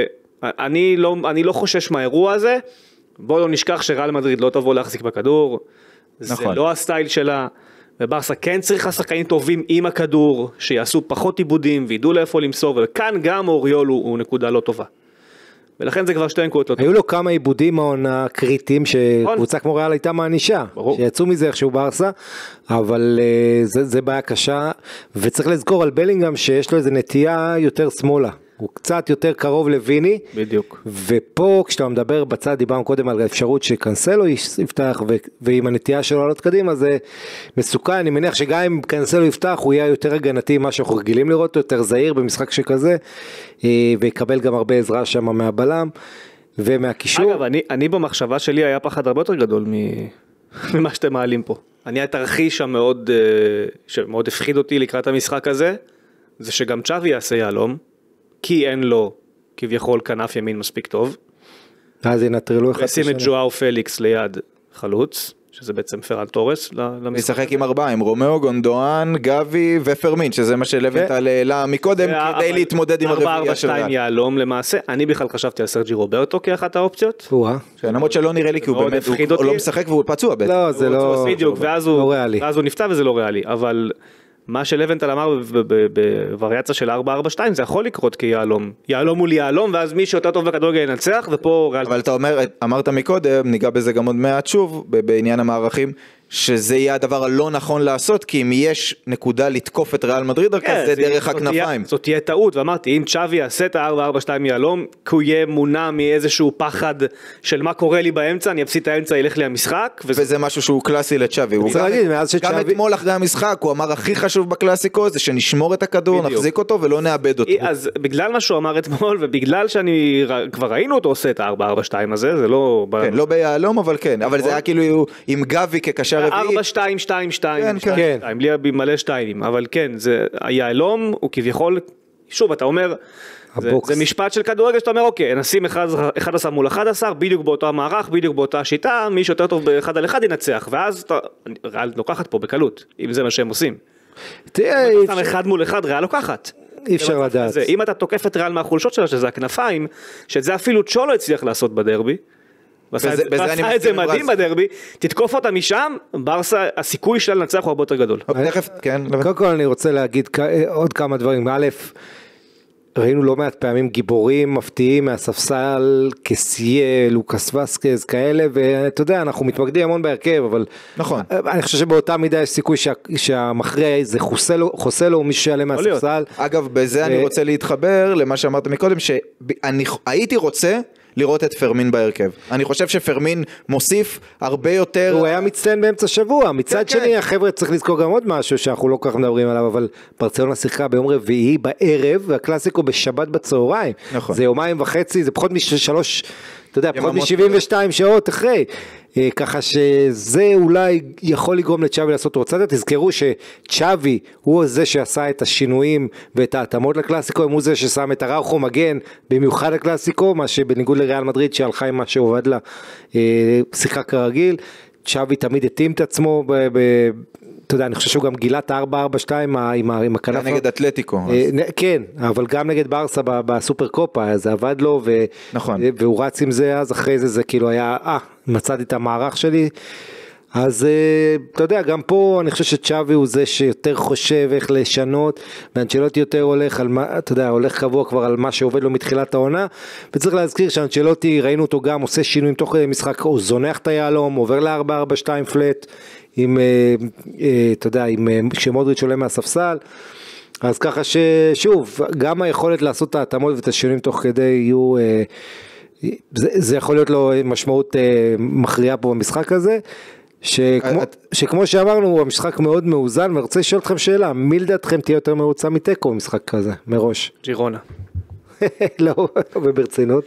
אני לא חושש מהאירוע הזה, בוא לא נשכח שריאל מדריד לא תבוא להחזיק בכדור, זה לא הסטייל שלה, וברסה כן צריכה שחקנים טובים עם הכדור, שיעשו פחות עיבודים, וידעו לאיפה למסור, וכאן גם אוריול הוא נקודה לא טובה. ולכן זה כבר 2 נקודות לא טובה. היו לו כמה עיבודים העונה קריטיים, שקבוצה כמו ריאל הייתה מענישה, שיצאו מזה איכשהו ברסה, אבל זה בעיה קשה, וצריך לזכור על בלינגהם שיש לו איזו נטייה יותר שמאלה. הוא קצת יותר קרוב לויני, בדיוק. ופה כשאתה מדבר בצד, דיברנו קודם על האפשרות שקנסלו יפתח, ועם הנטייה שלו לעלות קדימה, זה מסוכן, אני מניח שגם אם קנסלו יפתח, הוא יהיה יותר הגנתי, מה שאנחנו רגילים לראות, יותר זהיר במשחק שכזה, ויקבל גם הרבה עזרה שם מהבלם, ומהקישור. אגב, אני במחשבה שלי היה פחד הרבה יותר גדול ממה שאתם מעלים פה. אני התרחיש שמאוד הפחיד אותי לקראת המשחק הזה, זה שגם צ'אבי יעשה יהלום, כי אין לו כביכול כנף ימין מספיק טוב. אז ינטרלו אחד ושים את ג'ואו פליקס ליד חלוץ, שזה בעצם פרן טורס. נשחק עם 4, עם רומאו, גונדואן, גבי ופרמין, שזה מה שלבנטל העלה מקודם, כדי להתמודד עם הרביעייה של ריאל. 4-4-2 יהלום למעשה, אני בכלל חשבתי על סרג'י רוברטו כאחת האופציות. למרות שלא נראה לי, כי הוא באמת לא משחק והוא פצוע בעצם. לא, זה לא ריאלי. ואז הוא נפצע וזה לא ריאלי, אבל... מה שלבנטל אמר בווריאציה של 4-4-2 זה יכול לקרות כיהלום, יהלום מול יהלום, ואז מי שיותר טוב בכדורגל ינצח, ופה ריאל... אבל אתה אמרת מקודם, ניגע בזה גם עוד מעט שוב, בעניין המערכים, שזה יהיה הדבר הלא נכון לעשות, כי אם יש נקודה לתקוף את ריאל מדריד, זה דרך הכנפיים. זאת תהיה טעות, ואמרתי, אם צ'אבי יעשה את ה-4-4-2 יהלום, כי הוא יהיה מונע מאיזשהו פחד של מה קורה לי באמצע, אני אפסיד את האמצע, ילך לי המשחק. וזה משהו שהוא קלאסי לצ'אבי. גם אתמול אחרי המשחק, הוא אמר הכי חשוב בקלאסיקו, זה שנשמור את הכדור, נחזיק אותו ולא נאבד אותו. אז בגלל מה שהוא אמר אתמול, ובגלל שאני כבר ראינו אותו עושה את ה-4-4-2 הזה, זה לא... כן, לא ביהלום, אבל כן. אבל זה היה כאילו עם גבי כקשר רביעי. 4-2-2-2, בלי מלא שתיים, אבל כן, היהלום הוא כביכול, שוב אתה אומר, זה משפט של כדורגל שאתה אומר, אוקיי, נשים 11 מול 11, בדיוק באותו המערך, בדיוק באותה שיטה, מי שיותר טוב ב1 על 1 ינצח, ואז ריאל לוקחת פה בקלות, אם זה מה שהם עושים. אם אתה שם 1 מול 1, ריאל לוקחת. אי אפשר לדעת. אם אתה תוקף את ריאל מהחולשות שלה, שזה הכנפיים, שזה אפילו צ'ולו הצליח לעשות בדרבי, ועשה את זה מדהים בדרבי, תתקוף אותה משם, ברסה, הסיכוי שלה לנצח הוא הרבה יותר גדול. קודם כל אני רוצה להגיד עוד כמה דברים. א', ראינו לא מעט פעמים גיבורים מפתיעים מהספסל, קסיה, לוקאס וסקז, כאלה, ואתה יודע, אנחנו מתמקדים המון בהרכב, אבל נכון. אני חושב שבאותה מידה יש סיכוי שהמכריע זה חוסה לו מי שיעלה מהספסל. אגב, בזה אני רוצה להתחבר למה שאמרת מקודם, שאני הייתי רוצה לראות את פרמין בהרכב. אני חושב שפרמין מוסיף הרבה יותר... הוא היה מצטיין באמצע שבוע, מצד כן, שני כן. החבר'ה צריך לזכור גם עוד משהו שאנחנו לא כל כך מדברים עליו, אבל ברצלונה שיחקה ביום רביעי בערב, והקלאסיקו בשבת בצהריים. נכון. זה יומיים וחצי, זה פחות משלוש, אתה יודע, פחות יממות. מ-72 שעות אחרי. ככה שזה אולי יכול לגרום לצ'אבי לעשות רוצדה. תזכרו שצ'אבי הוא זה שעשה את השינויים ואת ההתאמות לקלאסיקו, הוא זה ששם את הראוכו מגן במיוחד לקלאסיקו, מה שבניגוד לריאל מדריד שהלכה עם מה שעובד לה, שיחקה כרגיל. צ'אבי תמיד התאים את עצמו, אתה יודע, אני חושב שהוא גם גילה את ה-4-4-2 עם הכנף. נגד אתלטיקו. כן, אבל גם נגד ברסה בסופר קופה, זה עבד לו, נכון. והוא רץ עם זה, אז אחרי זה כאילו היה, מצאתי את המערך שלי, אז אתה יודע, גם פה אני חושב שצ'אבי הוא זה שיותר חושב איך לשנות, ואנצ'לוטי יותר הולך על מה, אתה יודע, הולך קבוע כבר על מה שעובד לו מתחילת העונה, וצריך להזכיר שאנצ'לוטי, ראינו אותו גם עושה שינויים תוך כדי משחק, הוא זונח את היעלום, עובר ל-4-4-2 פלט, עם, אתה יודע, כשמודריץ' עולה מהספסל, אז ככה ששוב, גם היכולת לעשות את ההתאמות ואת השינויים תוך כדי יהיו, זה יכול להיות לו משמעות מכריעה פה במשחק הזה, שכמו שאמרנו, המשחק מאוד מאוזן, ואני רוצה לשאול אתכם שאלה, מי לדעתכם תהיה יותר מרוצה מתיקו במשחק כזה, מראש? ג'ירונה. לא, וברצינות.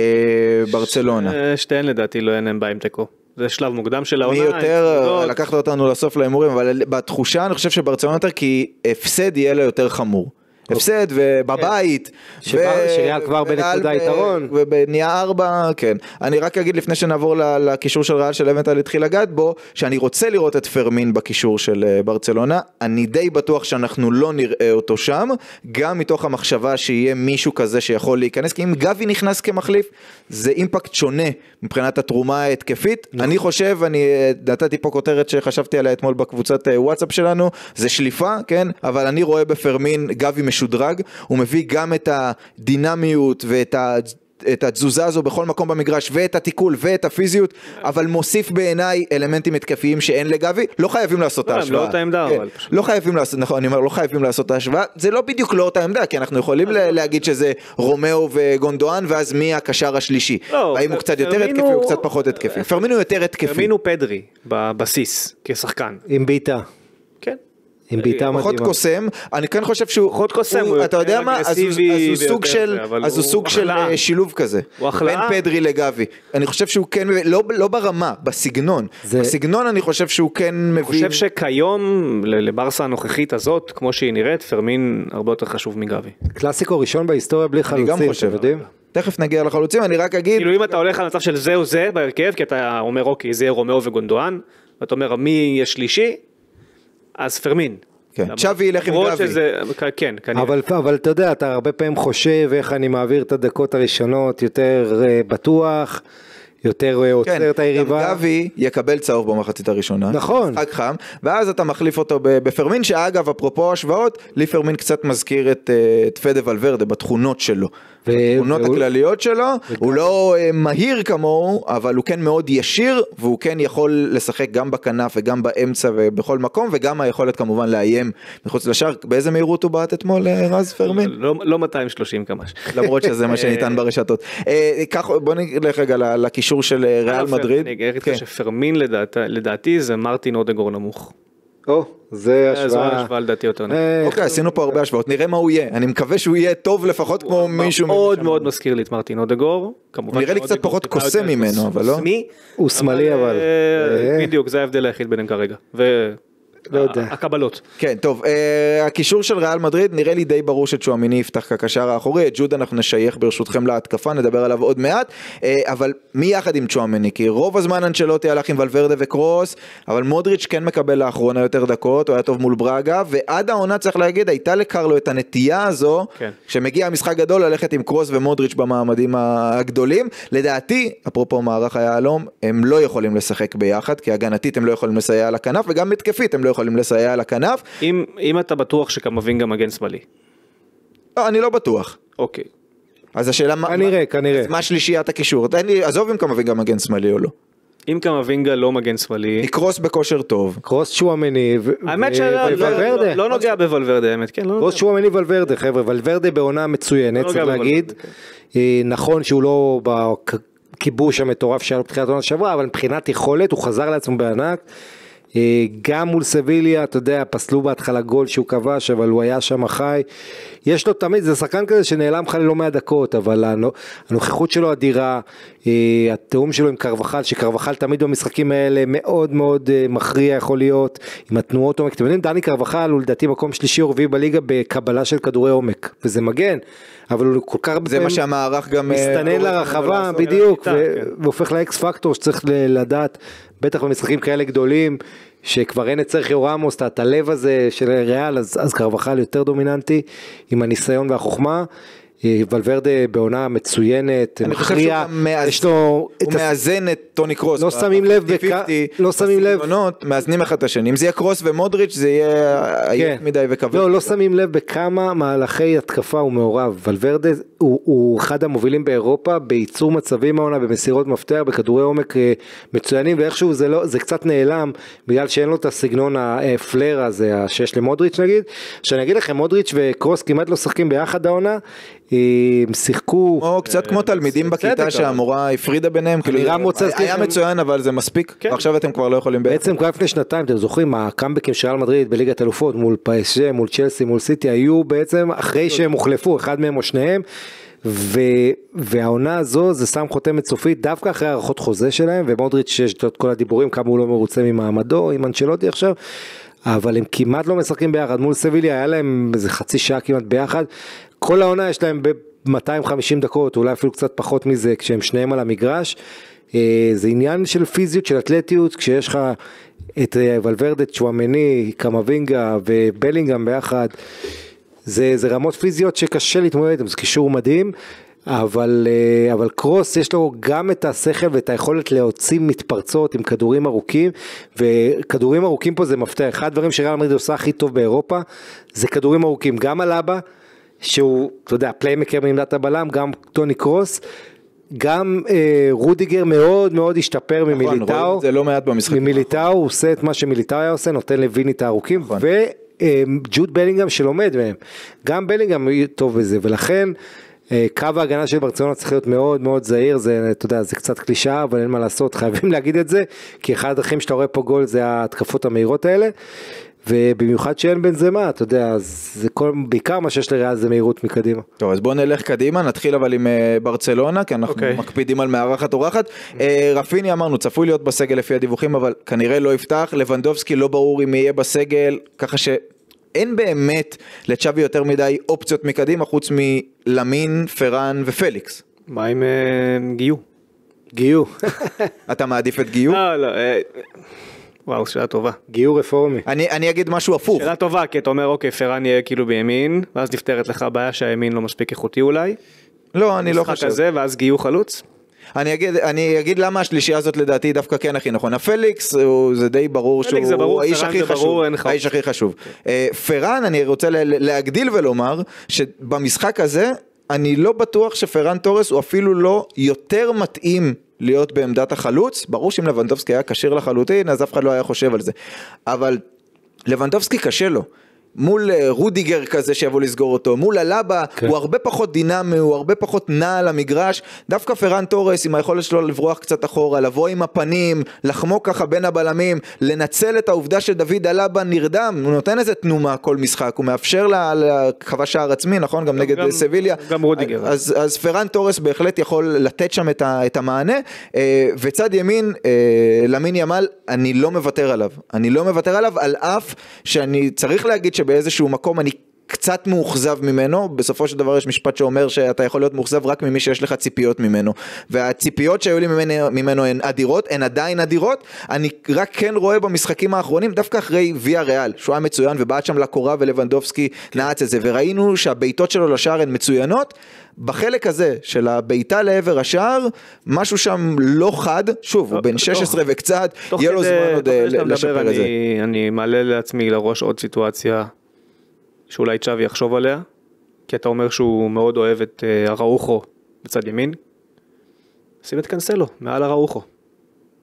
ברצלונה. שתיהן לדעתי לא אין בהם תיקו. זה שלב מוקדם של העונה. מי יותר, לקחת אותנו לסוף להימורים, אבל בתחושה אני חושב שברצלונה יותר, כי הפסד יהיה לה יותר חמור. הפסד ובבית. שריאל כבר בנקודה יתרון. ובנהיה 4, כן. אני רק אגיד לפני שנעבור לקישור של ריאל של אבנטל התחיל לגעת בו, שאני רוצה לראות את פרמין בקישור של ברצלונה, אני די בטוח שאנחנו לא נראה אותו שם, גם מתוך המחשבה שיהיה מישהו כזה שיכול להיכנס, כי אם גבי נכנס כמחליף, זה אימפקט שונה מבחינת התרומה ההתקפית. אני חושב, אני נתתי פה כותרת שחשבתי עליה אתמול בקבוצת וואטסאפ שלנו, זה שליפה, כן? אבל אני רואה בפרמין גבי משודרג, הוא מביא גם את הדינמיות ואת התזוזה הזו בכל מקום במגרש, ואת התיקול ואת הפיזיות, אבל מוסיף בעיניי אלמנטים התקפיים שאין לגבי, לא חייבים לעשות את ההשוואה. לא אותה עמדה, אבל פשוט. לא חייבים לעשות, נכון, אני אומר, לא חייבים לעשות את ההשוואה, זה לא בדיוק לא אותה עמדה, כי אנחנו יכולים להגיד שזה רומאו וגונדואן, ואז מי הקשר השלישי? האם הוא קצת יותר התקפי או קצת פחות התקפי? פרמינו יותר התקפי. פרמינו פדרי בבסיס, כשחקן. עם ביתה. כן. עם בעיטה מדהימה. פחות קוסם, אני כן חושב שהוא, פחות קוסם, אתה יודע מה, אז הוא סוג של שילוב כזה, בין פדרי לגבי, אני חושב שהוא כן, לא ברמה, בסגנון, בסגנון אני חושב שהוא כן מביא. אני חושב שכיום, לברסה הנוכחית הזאת, כמו שהיא נראית, פרמין הרבה יותר חשוב מגבי. קלאסיקו ראשון בהיסטוריה בלי חלוצים, אני גם חושב, תכף נגיע לחלוצים, אני רק אגיד. כאילו אם אתה הולך על מצב של זה או זה בהרכב, כי אתה אומר אוקיי, זה רומאו וגונדואן, ואתה אומר מי יהיה שלישי, אז פרמין. כן, צ'אבי ילך עם גבי. כן, כנראה. אבל אתה יודע, אתה הרבה פעמים חושב איך אני מעביר את הדקות הראשונות יותר בטוח, יותר עוצר את היריבה. גם גבי יקבל צהוב במחצית הראשונה. נכון. משחק חם, ואז אתה מחליף אותו בפרמין, שאגב, אפרופו השוואות, לי פרמין קצת מזכיר את פדה ולוורדה בתכונות שלו. בתכונות הכלליות שלו, הוא לא מהיר כמוהו, אבל הוא כן מאוד ישיר, והוא כן יכול לשחק גם בכנף וגם באמצע ובכל מקום, וגם היכולת כמובן לאיים מחוץ לשער. באיזה מהירות הוא בעט אתמול, רז פרמין? לא 230 כמש. למרות שזה מה שניתן ברשתות. בוא נלך רגע לקישור של ריאל מדריד. אני אגיד לך שפרמין לדעתי זה מרטין אודגור נמוך. זה השוואה לדעתי יותר נמוך. אוקיי, עשינו פה הרבה השוואות, נראה מה הוא יהיה. אני מקווה שהוא יהיה טוב לפחות כמו מישהו. מאוד מאוד מזכיר לי את מרטין אודגור. נראה לי קצת פחות קוסם ממנו, אבל לא. הוא שמאלי אבל. בדיוק, זה ההבדל היחיד ביניהם כרגע. לא יודע. הקבלות. כן, טוב, הקישור של ריאל מדריד, נראה לי די ברור שצ'ואמיני יפתח כקשר האחורי, את ג'וד אנחנו נשייך ברשותכם להתקפה, נדבר עליו עוד מעט, אבל מי יחד עם צ'ואמיני? כי רוב הזמן אנצ'לוטי הלך עם ולוורדה וקרוס, אבל מודריץ' כן מקבל לאחרונה יותר דקות, הוא היה טוב מול ברגה, ועד העונה צריך להגיד, הייתה לקרלו את הנטייה הזו, כשמגיע המשחק גדול ללכת עם קרוס ומודריץ' במעמדים הגדולים, לדעתי, אפרופו מערך היהלום, הם לא יכולים לשחק ביחד, כי הגנתית הם לא יכולים לסייע לכנף, וגם מתקפית הם לא יכולים לסייע לכנף. אם אתה בטוח שכמבין גם מגן שמאלי. לא, אני לא בטוח. אוקיי. אז השאלה כנראה. מה שלישיית הקישור? עזוב אם כמבין גם מגן שמאלי או לא. אם קמבינגה לא מגן שמאלי, יקרוס בכושר טוב. קרוס שוואמני האמת שלא נוגע בוולברדה, האמת, כן, קרוס שוואמני ולוורדה, חבר'ה, ולוורדה בעונה מצוינת, צריך להגיד, נכון שהוא לא בכיבוש המטורף שהיה לו בתחילת העונה שעברה, אבל מבחינת יכולת הוא חזר לעצמו בענק, גם מול סביליה, אתה יודע, פסלו בהתחלה גול שהוא כבש, אבל הוא היה שם חי, יש לו תמיד, זה שחקן כזה שנעלם לך ללא מהדקות, אבל הנוכחות שלו אדירה, התאום שלו עם קרבחל, שקרבחל תמיד במשחקים האלה מאוד מאוד מכריע יכול להיות, עם התנועות עומק, אתם יודעים, דני קרבחל הוא לדעתי מקום שלישי או רביעי בליגה בקבלה של כדורי עומק, וזה מגן, אבל הוא כל כך זה מה שהמערך גם מסתנן לרחבה, בדיוק, והופך לאקס פקטור שצריך לדעת, בטח במשחקים כאלה גדולים, שכבר אין את סרחיו רמוס, את הלב הזה של ריאל, אז קרבחל יותר דומיננטי, עם הניסיון והחוכמה, ולוורדה בעונה מצוינת, מכריע, יש לו... הוא מאזן את טוני קרוס, לא שמים לב, לא שמים לב, מאזנים אחד את השני, אם זה יהיה קרוס ומודריץ' זה יהיה עייף מדי וכבד. לא שמים לב בכמה מהלכי התקפה הוא מעורב, ולוורדה הוא אחד המובילים באירופה, בייצור מצבים העונה, במסירות מפתח, בכדורי עומק מצוינים, ואיכשהו זה קצת נעלם, בגלל שאין לו את הסגנון הפלר הזה, שיש למודריץ' נגיד, שאני אגיד לכם, מודריץ' וקרוס כמעט לא שחקים ביחד העונה, הם שיחקו או קצת כמו תלמידים בכיתה שהמורה הפרידה ביניהם, היה מצוין אבל זה מספיק, ועכשיו אתם כבר לא יכולים בעצם כבר לפני שנתיים, אתם זוכרים, הקאמבקים של ריאל מדריד בליגת אלופות מול PSG, מול צ'לסי, מול סיטי, היו בעצם אחרי שהם הוחלפו, אחד מהם או שניהם, והעונה הזו זה שם חותמת סופית דווקא אחרי הערכות חוזה שלהם, ומודריץ' שיש את כל הדיבורים כמה הוא לא מרוצה ממעמדו, עם אנצ'לוטי עכשיו, אבל הם כמעט לא משחקים ביחד, מול סביליה היה להם איזה חצי שעה כמעט ביחד, כל העונה יש להם ב-250 דקות, אולי אפילו קצת פחות מזה, כשהם שניהם על המגרש, זה עניין של פיזיות, של אתלטיות, כשיש לך את ולוורדה, צ'ואמני, קמבינגה ובלינגהם ביחד, זה רמות פיזיות שקשה להתמודד, זה קישור מדהים, אבל קרוס יש לו גם את השכל ואת היכולת להוציא מתפרצות עם כדורים ארוכים, וכדורים ארוכים פה זה מפתח, אחד הדברים שריאל מדריד עושה הכי טוב באירופה, זה כדורים ארוכים, גם אלאבה, שהוא, אתה יודע, פליימקר מעמדת הבלם, גם טוני קרוס, גם רודיגר מאוד מאוד השתפר ממיליטאו, זה לא מעט במשחק. ממיליטאו, הוא עושה את מה שמיליטאו היה עושה, נותן לויני את הארוכים, וג'וד בלינגהם שלומד מהם, גם בלינגהם טוב בזה, ולכן קו ההגנה של ברצלונה צריך להיות מאוד מאוד זהיר, זה, אתה יודע, זה קצת קלישה, אבל אין מה לעשות, חייבים להגיד את זה, כי אחד הדרכים שאתה רואה פה גול זה ההתקפות המהירות האלה, ובמיוחד שאין בנזמה, אתה יודע, זה בעיקר מה שיש לריאל זה מהירות מקדימה. טוב, אז בואו נלך קדימה, נתחיל אבל עם ברצלונה, כי אנחנו מקפידים על מארחת אורחת. רפיני אמרנו, צפוי להיות בסגל לפי הדיווחים, אבל כנראה לא יפתח, לבנדובסקי לא ברור אם יהיה בסגל, ככה שאין באמת לצ'אבי יותר מדי אופציות מקדימה, חוץ מלמין, פרן ופליקס. מה עם גיו? גיו. אתה מעדיף את גיו? לא. וואו, שאלה טובה. גיור רפורמי. אני אגיד משהו הפוך. שאלה טובה, כי אתה אומר, אוקיי, פרן יהיה כאילו בימין, ואז נפתרת לך הבעיה שהימין לא מספיק איכותי אולי. לא, אני לא חושב. משחק כזה, ואז גיור חלוץ? אני אגיד למה השלישייה הזאת לדעתי דווקא כן הכי נכון. הפליקס, זה די ברור שהוא האיש הכי חשוב. האיש הכי חשוב. פרן, אני רוצה להגדיל ולומר, שבמשחק הזה, אני לא בטוח שפרן טורס הוא אפילו לא יותר מתאים להיות בעמדת החלוץ, ברור שאם לבנדובסקי היה קשיר לחלוטין, אז אף אחד לא היה חושב על זה, אבל לבנדובסקי קשה לו, מול רודיגר כזה שיבוא לסגור אותו, מול אלאבה, הוא הרבה פחות דינמי, הוא הרבה פחות נע על המגרש, דווקא פרן טורס עם היכולת שלו לברוח קצת אחורה, לבוא עם הפנים, לחמוק ככה בין הבלמים, לנצל את העובדה שדוד אלאבה נרדם, הוא נותן איזה תנומה כל משחק, הוא מאפשר לכבש שער עצמי, נכון? גם נגד סביליה, גם רודיגר. אז פרן טורס בהחלט יכול לתת שם את המענה, וצד ימין, למין ימל, אני לא מוותר עליו, על אף שאני צריך להגיד שבאיזשהו מקום אני קצת מאוכזב ממנו, בסופו של דבר יש משפט שאומר שאתה יכול להיות מאוכזב רק ממי שיש לך ציפיות ממנו, והציפיות שהיו לי ממנו הן אדירות, הן עדיין אדירות, אני רק כן רואה במשחקים האחרונים, דווקא אחרי ויה ריאל, שהוא היה מצוין ובעט שם לקורה ולבנדובסקי נעץ את זה, וראינו שהביתות שלו לשער הן מצוינות, בחלק הזה של הביתה לעבר השער, משהו שם לא חד, שוב, הוא בן 16 וקצת, יהיה לו זמן עוד לשפר את זה. אני מעלה לעצמי לראש עוד סיטואציה, שאולי צ'אבי יחשוב עליה, כי אתה אומר שהוא מאוד אוהב את הראוחו בצד ימין, שים את קנסלו, מעל הראוחו.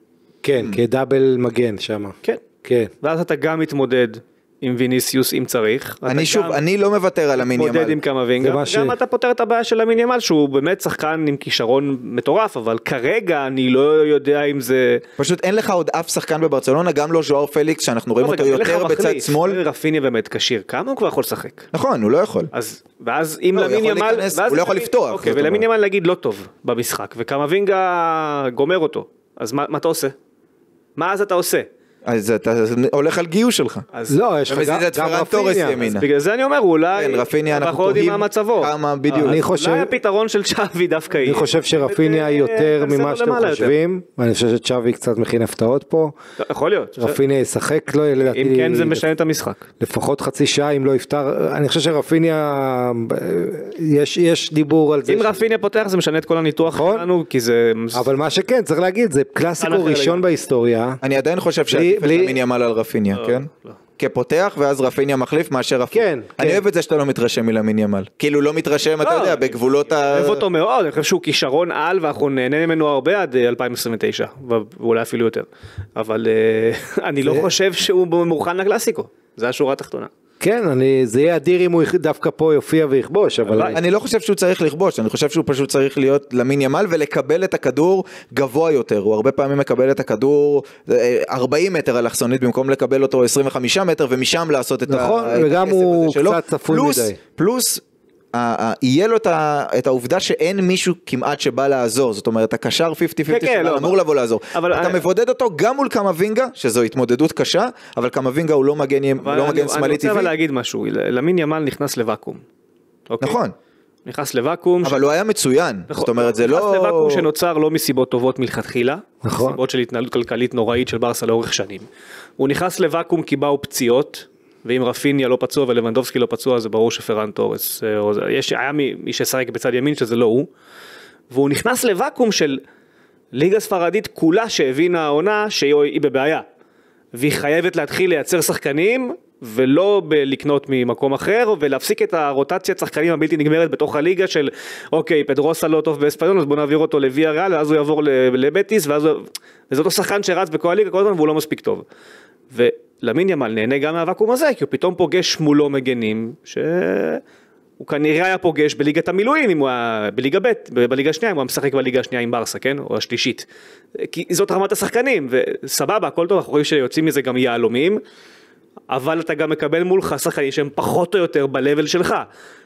כן, כדאבל מגן שם. כן. כן. ואז אתה גם מתמודד עם ויניסיוס אם צריך. אני לא מוותר על למין ימל. מתמודד עם קמבינגה, גם אתה פותר את הבעיה של למין ימל, שהוא באמת שחקן עם כישרון מטורף, אבל כרגע אני לא יודע אם זה... פשוט אין לך עוד אף שחקן בברצלונה, גם לא ז'ואר פליקס, שאנחנו רואים אותו יותר בצד שמאל. רפיניה באמת קשיר, כמה הוא כבר יכול לשחק? נכון, הוא לא יכול. ואז אם למין ימל... הוא לא יכול לפתוח. אוקיי, ולמין ימל נגיד לא טוב במשחק, וקמבינגה גומר אותו, אז מה אתה עושה? מה אז אתה עושה? אז אתה הולך על גיוס שלך. לא, יש לך גם רפיניה. בגלל זה אני אומר, אולי רפיניה אנחנו יודעים מה מצבו. כמה בדיוק. אולי הפתרון של צ'אבי דווקא אני חושב שרפיניה יותר ממה שאתם חושבים, ואני חושב שצ'אבי קצת מכין הפתעות פה. יכול להיות. רפיניה ישחק, אם כן זה משנה את המשחק. לפחות חצי שעה אם לא יפתר. אני חושב שרפיניה, יש דיבור על זה. אם רפיניה פותח זה משנה את כל הניתוח שלנו, כי זה... אבל מה שכן, צריך להגיד, זה קלאסיקו ראשון בהיסטוריה. אני עדיין חושב למין ימל על רפיניה, כן? כפותח ואז רפיניה מחליף מאשר רפיניה. כן. אני אוהב את זה שאתה לא מתרשם מלמין ימל. כאילו לא מתרשם, אתה יודע, בגבולות ה... אוהב אותו מאוד, אני חושב שהוא כישרון על ואנחנו נהנה ממנו הרבה עד 2029, ואולי אפילו יותר. אבל אני לא חושב שהוא מוכן לקלאסיקו, זה השורה התחתונה. כן, זה יהיה אדיר אם הוא דווקא פה יופיע ויכבוש, אבל... אני לא חושב שהוא צריך לכבוש, אני חושב שהוא פשוט צריך להיות למין ימל ולקבל את הכדור גבוה יותר, הוא הרבה פעמים מקבל את הכדור 40 מטר אלכסונית במקום לקבל אותו 25 מטר ומשם לעשות את נכון, וגם הוא קצת צפוי מדי. פלוס, יהיה לו את העובדה שאין מישהו כמעט שבא לעזור, זאת אומרת, הקשר 50-50 אמור לבוא לעזור. אתה מבודד אותו גם מול קמבינגה, שזו התמודדות קשה, אבל קמבינגה הוא לא מגן שמאלי טבעי. אני רוצה אבל להגיד משהו, למין ימל נכנס לוואקום. נכון. נכנס לוואקום. אבל הוא היה מצוין, זאת אומרת, זה לא... נכנס לוואקום שנוצר לא מסיבות טובות מלכתחילה, נכון. מסיבות של התנהלות כלכלית נוראית של ברסה לאורך שנים. הוא נכנס לוואקום כי באו פציעות, ואם רפיניה לא פצוע ולוונדובסקי לא פצוע, זה ברור שפרן טורס, היה מי ששחק בצד ימין שזה לא הוא, והוא נכנס לוואקום של ליגה ספרדית כולה שהבינה העונה שהיא בבעיה, והיא חייבת להתחיל לייצר שחקנים, ולא לקנות ממקום אחר, ולהפסיק את הרוטציית שחקנים הבלתי נגמרת בתוך הליגה של, אוקיי, פדרוסה לא טוב באספניול, אז בוא נעביר אותו לוויה ריאל, ואז הוא יעבור לבטיס, וזה אותו שחקן שרץ בכל הליגה כל הזמן, והוא לא מספיק טוב. ולמין ימל נהנה גם מהוואקום הזה, כי הוא פתאום פוגש מולו מגנים, שהוא כנראה היה פוגש בליגת המילואים, אם הוא היה בליגה ב', בליגה השנייה, אם הוא היה משחק בליגה השנייה עם ברסה, כן? או השלישית. כי זאת רמת השחקנים, וסבבה, הכל טוב, אנחנו רואים שיוצאים מזה גם יעלומים, אבל אתה גם מקבל מולך שחקנים שהם פחות או יותר בלבל שלך.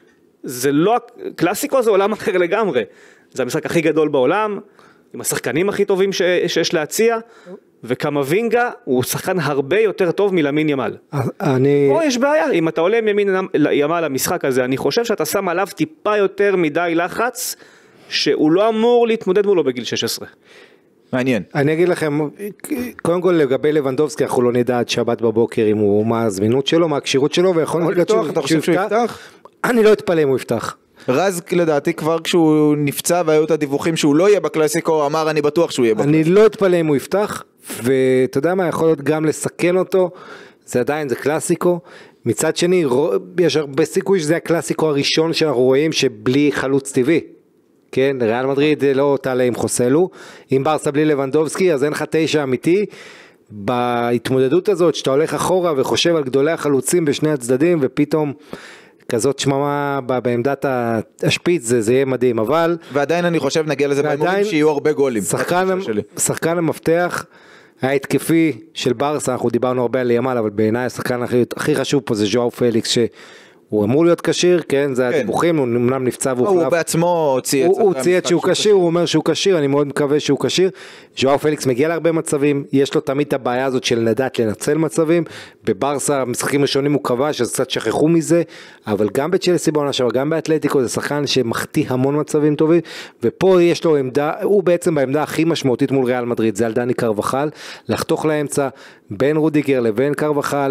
זה לא, קלאסיקו זה עולם אחר לגמרי. זה המשחק הכי גדול בעולם, עם השחקנים הכי טובים שיש להציע, וקמבינגה הוא שחקן הרבה יותר טוב מלמין ימל. פה יש בעיה, אם אתה עולה מימין ימל למשחק הזה, אני חושב שאתה שם עליו טיפה יותר מדי לחץ, שהוא לא אמור להתמודד מולו בגיל 16. מעניין. אני אגיד לכם, קודם כל לגבי לבנדובסקי, אנחנו לא נדע עד שבת בבוקר אם הוא, מה הזמינות שלו, מה הקשירות שלו, ויכול להיות אתה חושב שהוא יפתח? אני לא אתפלא אם הוא יפתח. רז לדעתי כבר כשהוא נפצע והיו את הדיווחים שהוא לא יהיה בקלאסיקו, אמר אני בטוח שהוא יהיה בקלאסיקו. אני לא אתפלא אם הוא יפתח, ואתה יודע מה, יכול להיות גם לסכן אותו, זה עדיין, זה קלאסיקו. מצד שני, יש הרבה סיכוי שזה הקלאסיקו הראשון שאנחנו רואים שבלי חלוץ טבעי. כן, ריאל מדריד לא תעלה עם חוסלו, אם ברסה בלי לבנדובסקי, אז אין לך 9 אמיתי, בהתמודדות הזאת, שאתה הולך אחורה וחושב על גדולי החלוצים בשני הצדדים, ופתאום כזאת שממה בעמדת השפיץ, זה יהיה מדהים, אבל... ועדיין אני חושב נגיע לזה בהימורים שיהיו הרבה גולים. שחקן המפתח, ההתקפי של ברסה, אנחנו דיברנו הרבה על ימל, אבל בעיניי השחקן הכי חשוב פה זה ז'ואר פליקס, הוא אמור להיות קשיר, כן, זה הדיווחים, הוא אמנם נפצע והוחלף. הוא בעצמו צייץ. הוא צייץ שהוא קשיר, הוא אומר שהוא קשיר, אני מאוד מקווה שהוא קשיר. ז'ואר פליקס מגיע להרבה מצבים, יש לו תמיד את הבעיה הזאת של לדעת לנצל מצבים, בברסה, משחקים ראשונים הוא כבש, אז קצת שכחו מזה, אבל גם בצ'לסי בעונה שעברה, גם באתלטיקו, זה שחקן שמחטיא המון מצבים טובים, ופה יש לו עמדה, הוא בעצם בעמדה הכי משמעותית מול ריאל מדריד, זה על דני קרבחל, לחתוך לאמצע, בין רודיגר לבין קרבחל,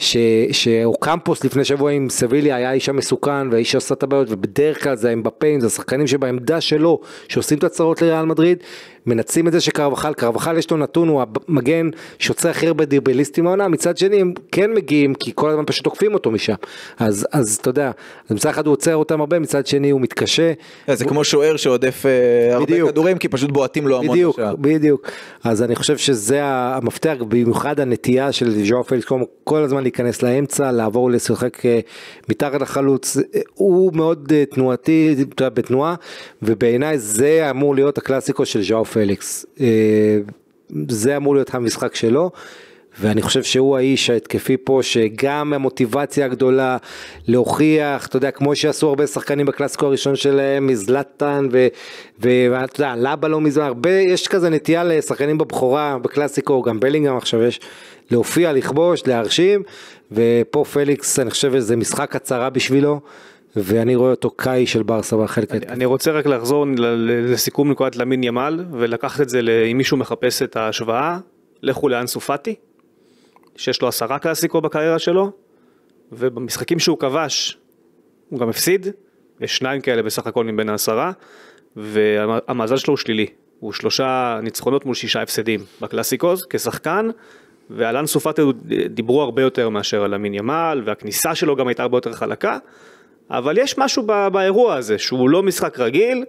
שאוקמפוס לפני שבוע עם סביליה היה איש המסוכן, והאיש שעשה את הבעיות, ובדרך כלל זה אמבפה, זה השחקנים שבעמדה שלו, שעושים את הצרות לריאל מדריד, מנצלים את זה קרבחל יש לו נתון, הוא המגן שיוצא הכי הרבה דריבליסטים העונה, מצד שני הם כן מגיעים, כי כל הזמן פשוט תוקפים אותו משם, אז אתה יודע, אז מצד אחד הוא עוצר אותם הרבה, מצד שני הוא מתקשה. זה כמו שוער שעודף הרבה כדורים, כי פשוט בועטים לו המון בשער. בדיוק, אז אני חושב שזה המפתח, במיוחד הנטייה של ז'ואו פליקס, כל הזמן להיכנס לאמצע, לעבור לשחק מתחת לחלוץ, הוא מאוד תנועתי, בתנועה, ובעיניי זה אמור להיות הקלאסיקו של ז'ואו פליקס, זה אמור להיות המשחק שלו, ואני חושב שהוא האיש ההתקפי פה, שגם המוטיבציה הגדולה להוכיח, אתה יודע, כמו שעשו הרבה שחקנים בקלאסיקו הראשון שלהם, מזלטן, ואתה יודע, לבה לא מזמן, הרבה, יש כזה נטייה לשחקנים בבחורה, בקלאסיקו, גם בלינגהם עכשיו יש, להופיע, לכבוש, להרשים, ופה פליקס, אני חושב שזה משחק הצהרה בשבילו, ואני רואה אותו קאי של ברסה בחלק. אני רוצה רק לחזור לסיכום נקודת למין ימל, ולקחת את זה, אם מישהו מחפש את ההשוואה, לכו לאנסו פאטי, שיש לו 10 קלאסיקו בקריירה שלו, ובמשחקים שהוא כבש, הוא גם הפסיד, יש 2 כאלה בסך הכל מבין 10, והמאזל שלו הוא שלילי, הוא 3 ניצחונות מול 6 הפסדים בקלאסיקוז כשחקן, ועל אנסו פאטי דיברו הרבה יותר מאשר על למין ימל, והכניסה שלו גם הייתה הרבה יותר חלקה, אבל יש משהו באירוע הזה, שהוא לא משחק רגיל,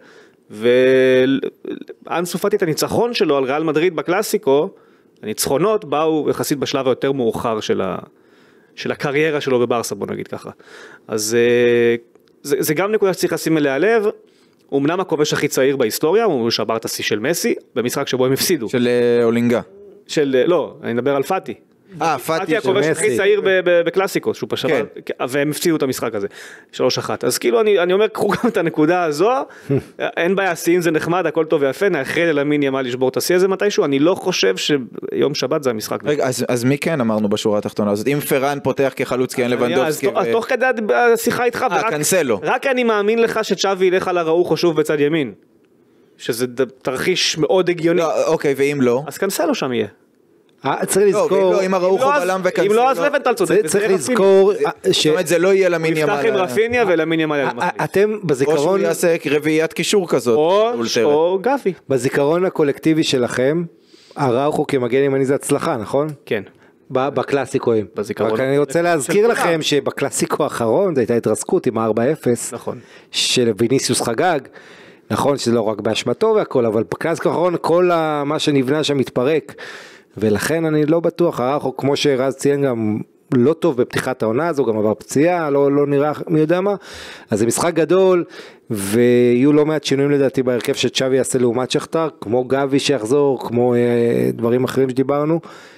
ואנסו פאטי את הניצחון שלו על ריאל מדריד בקלאסיקו, הניצחונות באו יחסית בשלב היותר מאוחר של הקריירה שלו בברסה, בוא נגיד ככה. אז זה גם נקודה שצריך לשים אליה לב, אמנם הכובש הכי צעיר בהיסטוריה, הוא שבר את השיא של מסי, במשחק שבו הם הפסידו. של אולינגה. לא, אני מדבר על פאטי. פאטי הכובש הכי צעיר בקלאסיקו, שהוא פשוט, והם הפסידו את המשחק הזה, 3-1. אז כאילו אני אומר, קחו גם את הנקודה הזו, אין בעיה, שיאים זה נחמד, הכל טוב ויפה, נאחל למין ימל לשבור את השיא הזה מתישהו, אני לא חושב שיום שבת זה המשחק. רגע, אז מי כן אמרנו בשורה התחתונה הזאת? אם פרן פותח כחלוץ, כי אין לבנדובסקי. אז תוך כדי השיחה איתך, קנסלו. רק אני מאמין לך שצ'אבי ילך על הראו חשוב בצד ימין, שזה תרחיש מאוד הגיוני. אוקיי, ואם לא? אז קנסלו שם יהיה. צריך לזכור, אם הראו בלם וקנסלו. אם לא, אז לבנטל צודק. צריך לזכור, זאת אומרת, זה לא יהיה למין ימל. הוא יפתח עם רפיניה ולמין ימל יהיה מחליף. אתם בזיכרון, או שהוא יעשה רביעיית קישור כזאת. או גפי. בזיכרון הקולקטיבי שלכם, הראוכו כמגן ימני זה הצלחה, נכון? כן. בקלאסיקואים. בזיכרון. רק אני רוצה להזכיר לכם שבקלאסיקו האחרון, זו הייתה התרסקות עם 4-0. נכון. של ויניסיוס חגג. נכון שזה לא רק באשמתו והכל, אבל בקלאסיקו האחרון כל מה שנבנה שם מתפרק. ולכן אני לא בטוח, הראוכו כמו שרז ציין גם לא טוב בפתיחת העונה הזו, גם עבר פציעה, לא נראה מי יודע מה, אז זה משחק גדול, ויהיו לא מעט שינויים לדעתי בהרכב שצ'אבי יעשה לעומת שכתר, כמו גבי שיחזור, כמו דברים אחרים שדיברנו,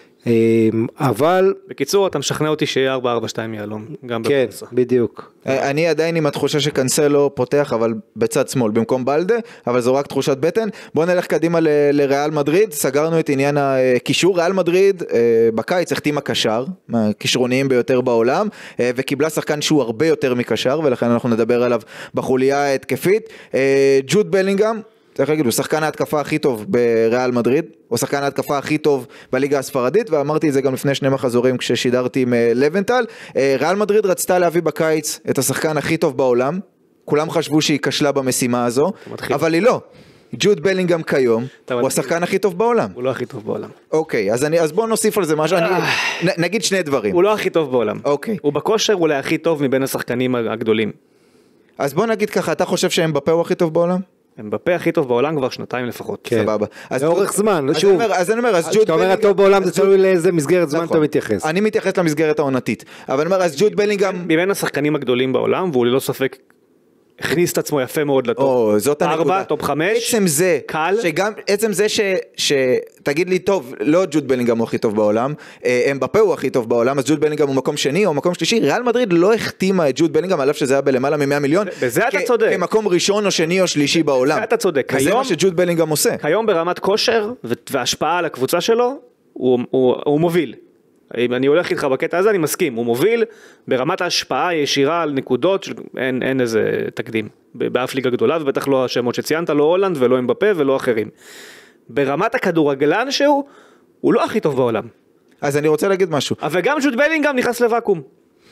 אבל... בקיצור, אתה משכנע אותי שיהיה 4-4-2 יעלום, גם כן, בפרסה. בדיוק. אני עדיין עם התחושה שקנסלו פותח, אבל בצד שמאל, במקום בלדה, אבל זו רק תחושת בטן. בואו נלך קדימה לריאל מדריד, סגרנו את עניין הקישור, ריאל מדריד בקיץ החתימה קשר, מהכישרוניים ביותר בעולם, וקיבלה שחקן שהוא הרבה יותר מקשר, ולכן אנחנו נדבר עליו בחוליה ההתקפית. ג'וד בלינגהם, צריך להגיד, הוא שחקן ההתקפה הכי טוב בריאל מדריד, הוא שחקן ההתקפה הכי טוב בליגה הספרדית, ואמרתי את זה גם לפני 2 מחזורים כששידרתי עם לבנטל. ריאל מדריד רצתה להביא בקיץ את השחקן הכי טוב בעולם, כולם חשבו שהיא כשלה במשימה הזו, אבל היא לא. ג'וד בלינגהם כיום, הוא השחקן הכי טוב בעולם. הוא לא הכי טוב בעולם. אוקיי, אז בואו נוסיף על זה משהו, נגיד 2 דברים. הוא לא הכי טוב בעולם. אוקיי. הוא בכושר אולי הכי טוב מבין השחקנים הגדולים. אז בוא נגיד ככה, אתה חושב שאמבפה הוא הכי טוב בעולם? אמבפה הכי טוב בעולם כבר 2 לפחות. סבבה. לאורך זמן, שוב. אז אני אומר, כשאתה אומר הטוב בעולם, זה תלוי לאיזה מסגרת זמן אתה מתייחס. אני מתייחס למסגרת העונתית. אבל אני אומר, אז ג'וד בלינגהם... מבין השחקנים הגדולים בעולם, והוא ללא ספק הכניס את עצמו יפה מאוד לטופ 4, טופ 5. עצם זה, קל. עצם זה שתגיד לי, טוב, לא ג'וד בלינגהם הוא הכי טוב בעולם, אמבפה הוא הכי טוב בעולם, אז ג'וד בלינגהם הוא מקום שני או מקום שלישי, ריאל מדריד לא החתימה את ג'וד בלינגהם, עליו שזה היה בלמעלה מ100 מיליון, בזה אתה צודק. כמקום ראשון או שני או שלישי בעולם. בזה אתה צודק. וזה מה שג'וד בלינגהם עושה. כיום ברמת כושר והשפעה על הקבוצה שלו, הוא מוביל. אם אני הולך איתך בקטע הזה, אני מסכים, הוא מוביל ברמת ההשפעה הישירה על נקודות, אין איזה תקדים באף ליגה גדולה, ובטח לא השמות שציינת, לא הולנד ולא אמבפה ולא אחרים. ברמת הכדורגלן הוא לא הכי טוב בעולם. אז אני רוצה להגיד משהו. אבל גם ג'וד בלינגהם נכנס לוואקום.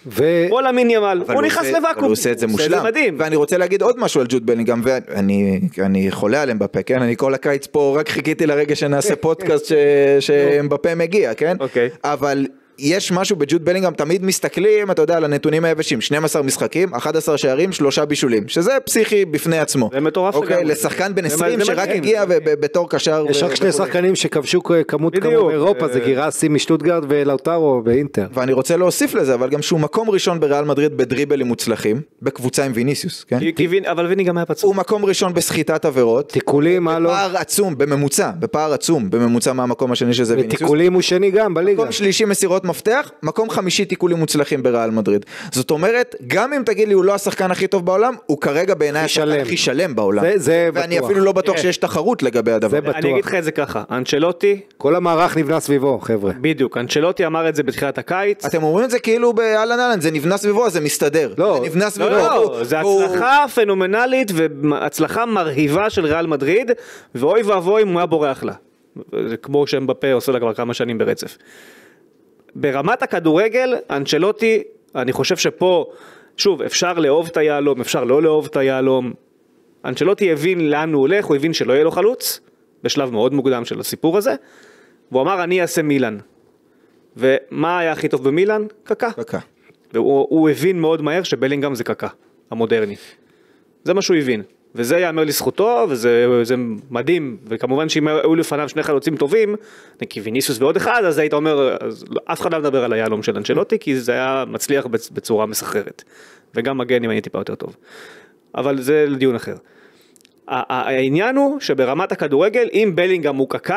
כמו למין ימל, הוא נכנס לוואקום. אבל הוא עושה את זה מושלם. ואני רוצה להגיד עוד משהו על ג'וד בלינגהאם, ואני חולה עליהם בפה, כן? אני כל הקיץ פה רק חיכיתי לרגע שנעשה פודקאסט שבפה מגיע, כן? אבל יש משהו בג'וד בלינגהאם, תמיד מסתכלים, אתה יודע, על הנתונים היבשים, 12 משחקים, 11 שערים, 3 בישולים, שזה פסיכי בפני עצמו. זה מטורף לגמרי. לשחקן בן 20 שרק הגיע בתור קשר. יש רק 2 שחקנים שכבשו כמות כמו באירופה, זה גירסי משטוטגרד ולאוטרו באינטר. ואני רוצה להוסיף לזה, אבל גם שהוא מקום ראשון בריאל מדריד בדריבלים מוצלחים, בקבוצה עם ויניסיוס, כן? אבל ויני גם היה פצוע. הוא מקום ראשון בסחיטת עבירות. תיקולים, מה לא? בפער עצום, בפער עצום, בממוצע מהמקום השני שזה ויניסיוס. ותיקולים הוא שני גם בליגה. מקום שלישי מסירות מפתח, מקום 5 תיקולים מוצלחים בריאל מדריד. זאת אומרת, גם אם תגיד לי הוא לא השחקן הכי טוב בעולם, הוא כרגע בעיניי השחקן הכי שלם בעולם. ואני אפילו לא בטוח שיש תחרות לגבי הדבר. אני אגיד לך את זה ככה, אנצ'לוטי, כל המערך נבנה סביבו, חבר'ה. בדיוק, אנצ'לוטי אמר את זה בתחילת הקיץ. אתם אומרים את זה כאילו באלן אלן, זה נבנה סביבו, זה מסתדר. לא, זה נבנה סביבו. לא, זה הצלחה פנומנלית והצלחה מרהיבה של ריאל מדריד, ואוי ואבוי אם הוא היה בורח לה. זה כמו שהם בפה עושה לה כבר כמה שנים ברצף. ברמת הכדורגל, אנצ'לוטי, אני חושב שפה, שוב, אפשר לאהוב את היעלום, אפשר לא לאהוב את היעלום. אנצ'לוטי הבין לאן הוא הולך, הוא הבין שלא יהיה לו חלוץ, בשלב מאוד מוקדם של הסיפור הזה, והוא אמר, אני אעשה מילאן. ומה היה הכי טוב במילאן? קקה. קקה. והוא הבין מאוד מהר שבלינגהאם זה קקה, המודרני. זה מה שהוא הבין. וזה יאמר לזכותו, וזה מדהים, וכמובן שאם היו לפניו 2 חלוצים טובים, כי ויניסיוס ועוד אחד, אז היית אומר, אף אחד לא מדבר על היעלום של אנצ'לוטי, כי זה היה מצליח בצורה מסחררת, וגם מגן אם אני טיפה יותר טוב. אבל זה לדיון אחר. העניין הוא שברמת הכדורגל, אם בלינגהאם הוא קקה,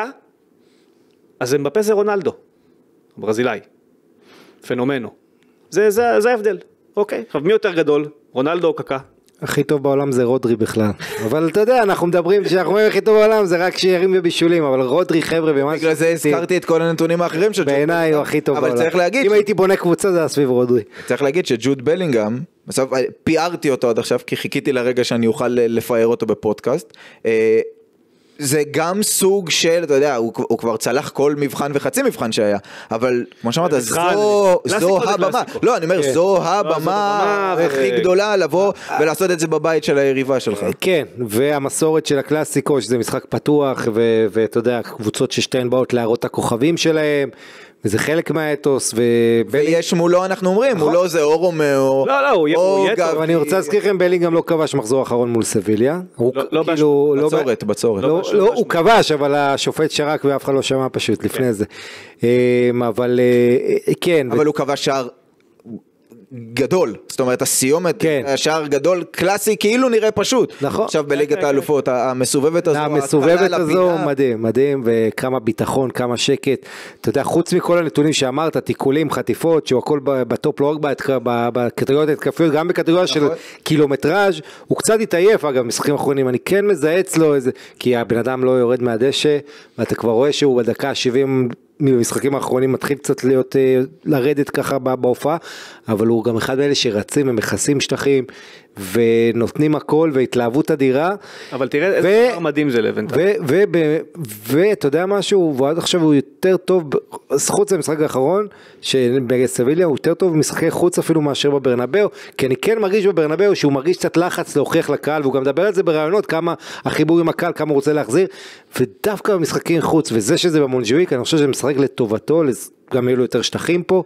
אז אמבפה זה רונלדו, ברזילאי, פנומנו. זה ההבדל, אוקיי? עכשיו מי יותר גדול, רונלדו או קקה? הכי טוב בעולם זה רודרי בכלל, אבל אתה יודע, אנחנו מדברים, כשאנחנו אומרים הכי טוב בעולם זה רק שירים ובישולים, אבל רודרי חבר'ה במשהו. בגלל זה הזכרתי את כל הנתונים האחרים של ג'וד בלינגהאם. בעיניי הוא הכי טוב בעולם. אבל צריך להגיד, אם הייתי בונה קבוצה זה היה סביב רודרי. צריך להגיד שג'וד בלינגהאם, בסוף פיארתי אותו עד עכשיו, כי חיכיתי לרגע שאני אוכל לפאר אותו בפודקאסט, זה גם סוג של, אתה יודע, הוא כבר צלח כל מבחן וחצי מבחן שהיה, אבל כמו שאמרת, זו הבמה, לא, אני אומר, זו הבמה הכי גדולה לבוא ולעשות את זה בבית של היריבה שלך. כן, והמסורת של הקלאסיקו, שזה משחק פתוח, ואתה יודע, קבוצות ששתיהן באות להראות את הכוכבים שלהם, וזה חלק מהאתוס, ויש מולו, אנחנו אומרים, מולו זה או רומאו, הוא יתו. אני רוצה להזכיר לכם, בלינגהאם לא כבש מחזור אחרון מול סביליה. בצורת. לא, הוא כבש, אבל השופט שרק ואף אחד לא שמע פשוט לפני זה. אבל כן. אבל הוא כבש שער גדול, זאת אומרת הסיומת, שער גדול קלאסי, כאילו נראה פשוט. נכון. עכשיו בליגת האלופות, המסובבת הזו, המסובבת הזו, מדהים, מדהים, וכמה ביטחון, כמה שקט. אתה יודע, חוץ מכל הנתונים שאמרת, תיקולים, חטיפות, שהוא הכל בטופ, לא רק בקטגוריות התקפיות, גם בקטגוריה של קילומטראז', הוא קצת התעייף, אגב, משחקים האחרונים, אני כן מזהה אצלו איזה, כי הבן אדם לא יורד מהדשא, ואתה כבר רואה שהוא בדקה 70 במשחקים האחרונים מתחיל קצת לרדת ככה בהופעה, אבל הוא גם אחד מאלה שרצים ומכסים שטחים, ונותנים הכל, והתלהבות אדירה. אבל תראה איזה דבר מדהים זה לבנטל. ואתה יודע משהו, ועד עכשיו הוא יותר טוב, חוץ למשחק האחרון, שבסביליה הוא יותר טוב במשחקי חוץ אפילו מאשר בברנבאו, כי אני כן מרגיש בברנבאו שהוא מרגיש קצת לחץ להוכיח לקהל, והוא גם מדבר על זה ברעיונות, כמה החיבור עם הקהל, כמה הוא רוצה להחזיר, ודווקא במשחקים חוץ, וזה שזה במונג'וויק, אני חושב שזה משחק לטובתו, גם יהיו לו יותר שטחים פה,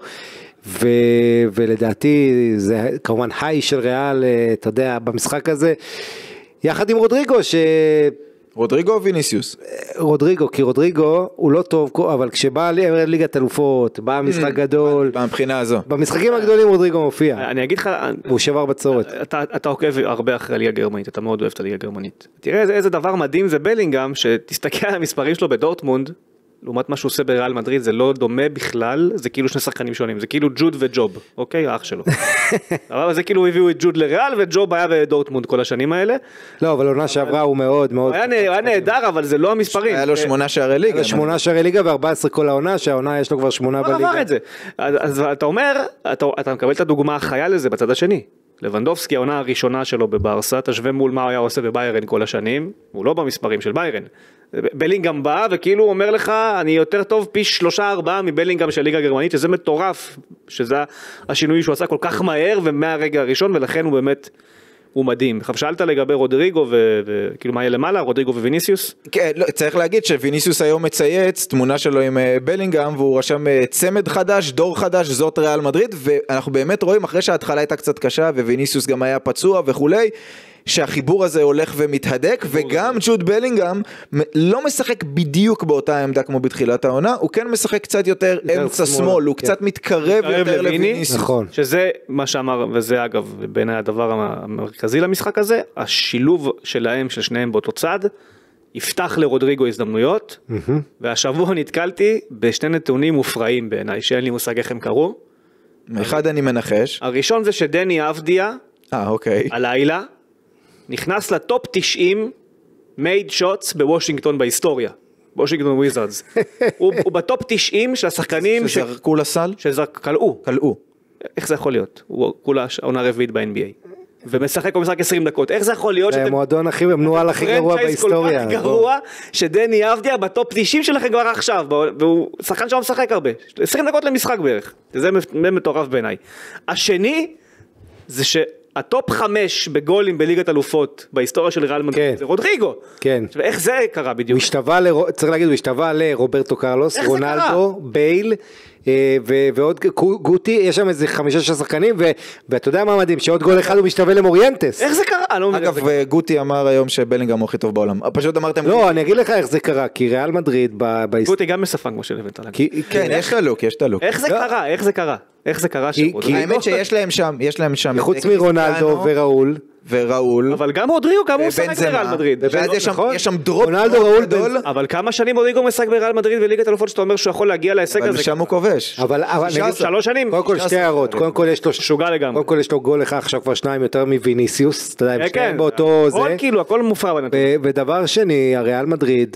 ולדעתי זה כמובן היי של ריאל, אתה יודע, במשחק הזה, יחד עם רודריגו, רודריגו או ויניסיוס? רודריגו, כי רודריגו הוא לא טוב, אבל כשבא ליגת אלופות, בא משחק גדול, מבחינה הזו. במשחקים הגדולים רודריגו מופיע. אני אגיד לך, הוא שבר בצורת. אתה עוקב הרבה אחרי הליגה הגרמנית, אתה מאוד אוהב את הליגה הגרמנית. תראה איזה דבר מדהים זה בלינגהאם, שתסתכל על המספרים שלו בדורטמונד, לעומת מה שהוא עושה בריאל מדריד, זה לא דומה בכלל, זה כאילו 2 שחקנים שונים, זה כאילו ג'וד וג'וב, אוקיי? האח שלו. אבל זה כאילו הביאו את ג'וד לריאל, וג'וב היה בדורטמונד כל השנים האלה. לא, אבל עונה שעברה הוא מאוד מאוד... הוא היה נהדר, אבל זה לא המספרים. היה לו 8 שערי ליגה. 8 שערי ליגה ו14 כל העונה, שהעונה יש לו כבר 8 בליגה. הוא עבר את זה. אז אתה אומר, אתה מקבל את הדוגמה החיה לזה בצד השני. לבנדובסקי, העונה הראשונה שלו בברסה, תשווה מול מה הוא היה עושה בביירן כל השנים, הוא לא במספרים של ביירן. בלינגהם בא וכאילו אומר לך אני יותר טוב פי 3-4 מבלינגהם של ליגה הגרמנית, שזה מטורף, שזה השינוי שהוא עשה כל כך מהר ומהרגע הראשון, ולכן הוא באמת הוא מדהים. שאלת לגבי רודריגו וכאילו מה יהיה למעלה, רודריגו וויניסיוס? כן, לא, צריך להגיד שוויניסיוס היום מצייץ תמונה שלו עם בלינגהם, והוא רשם צמד חדש, דור חדש, זאת ריאל מדריד, ואנחנו באמת רואים אחרי שההתחלה הייתה קצת קשה, וויניסיוס גם היה פצוע וכולי, שהחיבור הזה הולך ומתהדק, וגם ג'וד בלינגהם לא משחק בדיוק באותה עמדה כמו בתחילת העונה, הוא כן משחק קצת יותר אמצע שמאל, הוא קצת מתקרב יותר לוויניסיוס. נכון. שזה מה שאמר, וזה אגב בעיניי הדבר המרכזי למשחק הזה, השילוב שלהם, של שניהם באותו צד, יפתח לרודריגו הזדמנויות, והשבוע נתקלתי בשני נתונים מופרעים בעיניי, שאין לי מושג איך הם קרו. אחד אני מנחש. הראשון זה שדני אבדיה, אוקיי. הלילה, נכנס לטופ 90 made shots בוושינגטון בהיסטוריה, וושינגטון וויזרדס. הוא בטופ 90 של השחקנים שזרקו לסל? קלעו. איך זה יכול להיות? הוא כולה עונה רביעית ב-NBA. ומשחק במשחק 20 דקות. איך זה יכול להיות? זה מועדון הכי מנוהל הכי גרוע בהיסטוריה. כל כך גרוע, שדני אבדיה בטופ 90 שלכם כבר עכשיו, והוא שחקן שם משחק הרבה. 20 דקות למשחק בערך. זה מטורף בעיניי. השני, זה הטופ 5 בגולים בליגת אלופות בהיסטוריה של ריאל מדריד זה רודריגו. כן. ואיך זה קרה בדיוק? צריך להגיד, הוא השתווה לרוברטו קרלוס, רונלדו, בייל, ועוד גוטי, יש שם איזה 5-6 שחקנים, ואתה יודע מה מדהים, שעוד גול אחד הוא משתווה למוריינטס. איך זה קרה? אגב, גוטי אמר היום שבלינגהם הוא הכי טוב בעולם. פשוט אמרתם... לא, אני אגיד לך איך זה קרה, כי ריאל מדריד... גוטי גם מספן כמו שלבנת. כן, יש את הלוק. איך זה קרה? האמת שיש להם שם... חוץ מרונלדו וראול, אבל גם רודריגו, גם הוא משחק בריאל מדריד. ואז יש שם דרופ גדול. אבל כמה שנים רודריגו משחק בריאל מדריד וליגת אלופות שאתה אומר שהוא יכול להגיע להישג הזה? אבל שם הוא כובש. אבל 3 שנים. קודם כל שתי הערות, קודם כל יש לו שוגע לגמרי. קודם כל יש לו גול אחד עכשיו כבר 2 יותר מוויניסיוס, אתה יודע, הם שניהם באותו זה. הכל מופרע בנתון. ודבר שני, הריאל מדריד,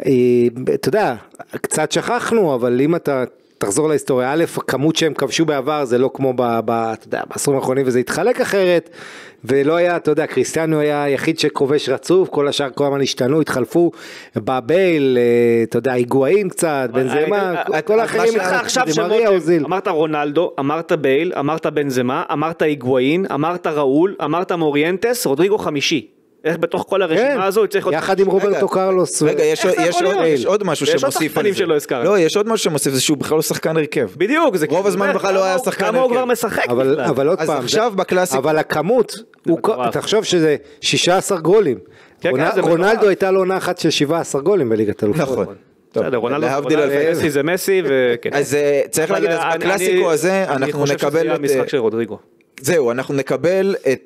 אתה יודע, קצת שכחנו, אבל אם אתה תחזור להיסטוריה, א', הכמות שהם כבשו בעבר, זה לא כמו בעשורים האחרונים, וזה התחלק אחרת, ולא היה, אתה יודע, קריסטיאנו היה היחיד שכובש רצוף, כל השאר כל הזמן השתנו, התחלפו, בבייל, אתה יודע, היגואין קצת, בנזמה, כל האחרים, דמריה, אוזיל. אמרת רונלדו, אמרת בייל, אמרת בנזמה, אמרת היגואין, אמרת ראול, אמרת מוריינטס, רודריגו חמישי. איך בתוך כל הרשימה הזו צריך עוד... יחד עם רוברטו קרלוס. רגע, יש עוד משהו שמוסיף על זה. לא, יש עוד משהו שמוסיף, זה שהוא בכלל לא שחקן הרכב. בדיוק. רוב הזמן בכלל לא היה שחקן הרכב. כמה הוא כבר משחק בכלל. אבל עוד פעם. אז עכשיו בקלאסיקה. אבל הכמות, תחשוב שזה 16 גולים. רונלדו הייתה לו עונה אחת של 17 גולים בליגת אלופות. נכון. בסדר, רונלדו מסי זה מסי וכן. אז צריך להגיד, בקלאסיקו הזה אנחנו נקבל את... המשחק של רודריגו. זהו, אנחנו נקבל את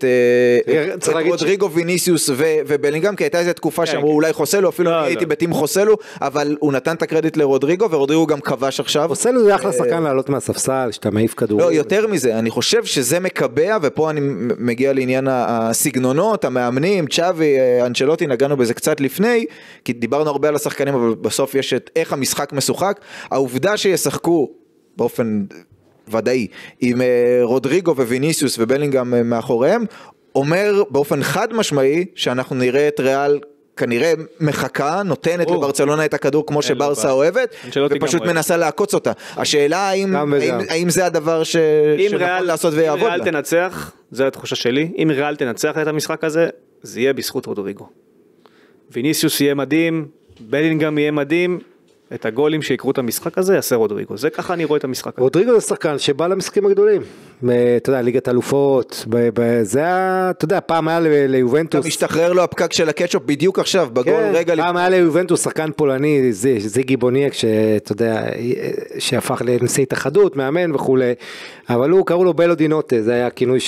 רודריגו, ויניסיוס ובלינגהם, כי הייתה איזו תקופה שאמרו אולי חוסלו, אפילו הייתי בטים חוסלו, אבל הוא נתן את הקרדיט לרודריגו, ורודריגו גם כבש עכשיו. חוסלו זה אחלה שחקן לעלות מהספסל, שאתה מעיף כדור. לא, יותר מזה, אני חושב שזה מקבע, ופה אני מגיע לעניין הסגנונות, המאמנים, צ'אבי, אנצ'לוטי, נגענו בזה קצת לפני, כי דיברנו הרבה על השחקנים, אבל בסוף יש את איך המשחק משוחק, העובדה שישחקו באופן ודאי, עם רודריגו וויניסיוס ובלינגהם מאחוריהם, אומר באופן חד משמעי שאנחנו נראה את ריאל כנראה מחכה, נותנת לברצלונה את הכדור כמו שברסה אוהבת, ופשוט מנסה לעקוץ אותה. השאלה האם זה הדבר שנכון לעשות ויעבוד לה. אם ריאל תנצח, זו התחושה שלי, אם ריאל תנצח את המשחק הזה, זה יהיה בזכות רודריגו. ויניסיוס יהיה מדהים, בלינגהם יהיה מדהים, את הגולים שיקרו את המשחק הזה יעשה רודריגו, זה ככה אני רואה את המשחק הזה. רודריגו זה שחקן שבא למשחקים הגדולים, אתה יודע, ליגת אלופות, זה היה, אתה יודע, פעם היה ליובנטוס. אתה משתחרר לו הפקק של הקטשופ בדיוק עכשיו, בגול רגע. פעם היה ליובנטוס שחקן פולני, זיגי בוניאק, שאתה יודע, שהפך לנשיא התאחדות, מאמן וכו', אבל הוא קראו לו בלו דינוטה, זה היה הכינוי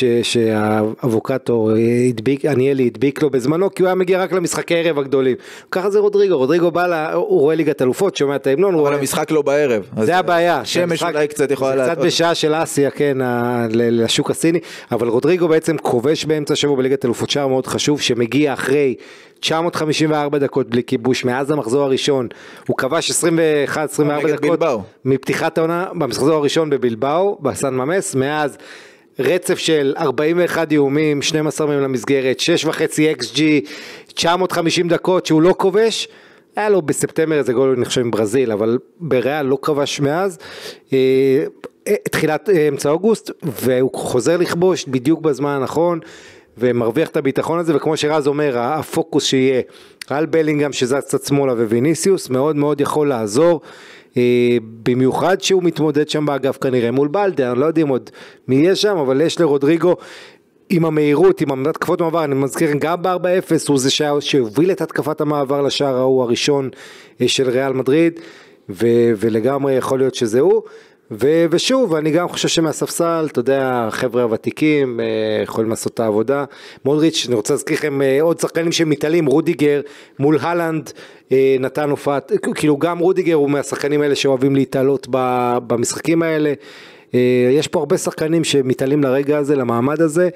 שהאבוקטור עניאלי הדביק לו בזמנו, כי הוא היה מגיע רק למשחקי ערב הגדולים. ככה זה רודריגו, רודריגו בא, הוא רואה ליגת אלופות, שומע את ההמנון, אבל המשחק לא בערב. זה הבעיה. שמש אולי קצת יכולה לעשות. קצת בשעה של אסיה, כן, לשוק הסיני, אבל רודריגו בעצם כובש באמצע שבוע בליגת אלופות, שער מאוד חשוב, שמגיע אחרי 954 דקות בלי כיבוש, מאז המחזור הראשון, הוא כבש 21-24 דקות, מפתיחת העונה, במחזור הראשון בבלבאו, בסן ממס, מאז רצף של 41 איומים, 12 מהם למסגרת, 6.5 XG, 950 דקות שהוא לא כובש, היה לו בספטמבר איזה גול נחשב עם ברזיל, אבל בריאל לא כבש מאז, תחילת אמצע אוגוסט, והוא חוזר לכבוש בדיוק בזמן הנכון, ומרוויח את הביטחון הזה, וכמו שרז אומר, הפוקוס שיהיה על בלינגהם שזז קצת שמאלה וויניסיוס, מאוד מאוד יכול לעזור, במיוחד שהוא מתמודד שם באגף כנראה מול בלדה, אני לא יודעים עוד מי יהיה שם, אבל יש לרודריגו עם המהירות, עם עמדת התקפות המעבר, אני מזכיר גם ב-4-0, הוא זה שהוביל את התקפת המעבר לשער ההוא הראשון של ריאל מדריד, ולגמרי יכול להיות שזה הוא, ושוב, אני גם חושב שמהספסל, אתה יודע, החבר'ה הוותיקים יכולים לעשות את העבודה. מודריץ', אני רוצה להזכיר לכם עוד שחקנים שמתעלים, רודיגר מול הלנד נתן הופעת, כאילו גם רודיגר הוא מהשחקנים האלה שאוהבים להתעלות במשחקים האלה. יש פה הרבה שחקנים שמתעלים לרגע הזה, למעמד הזה.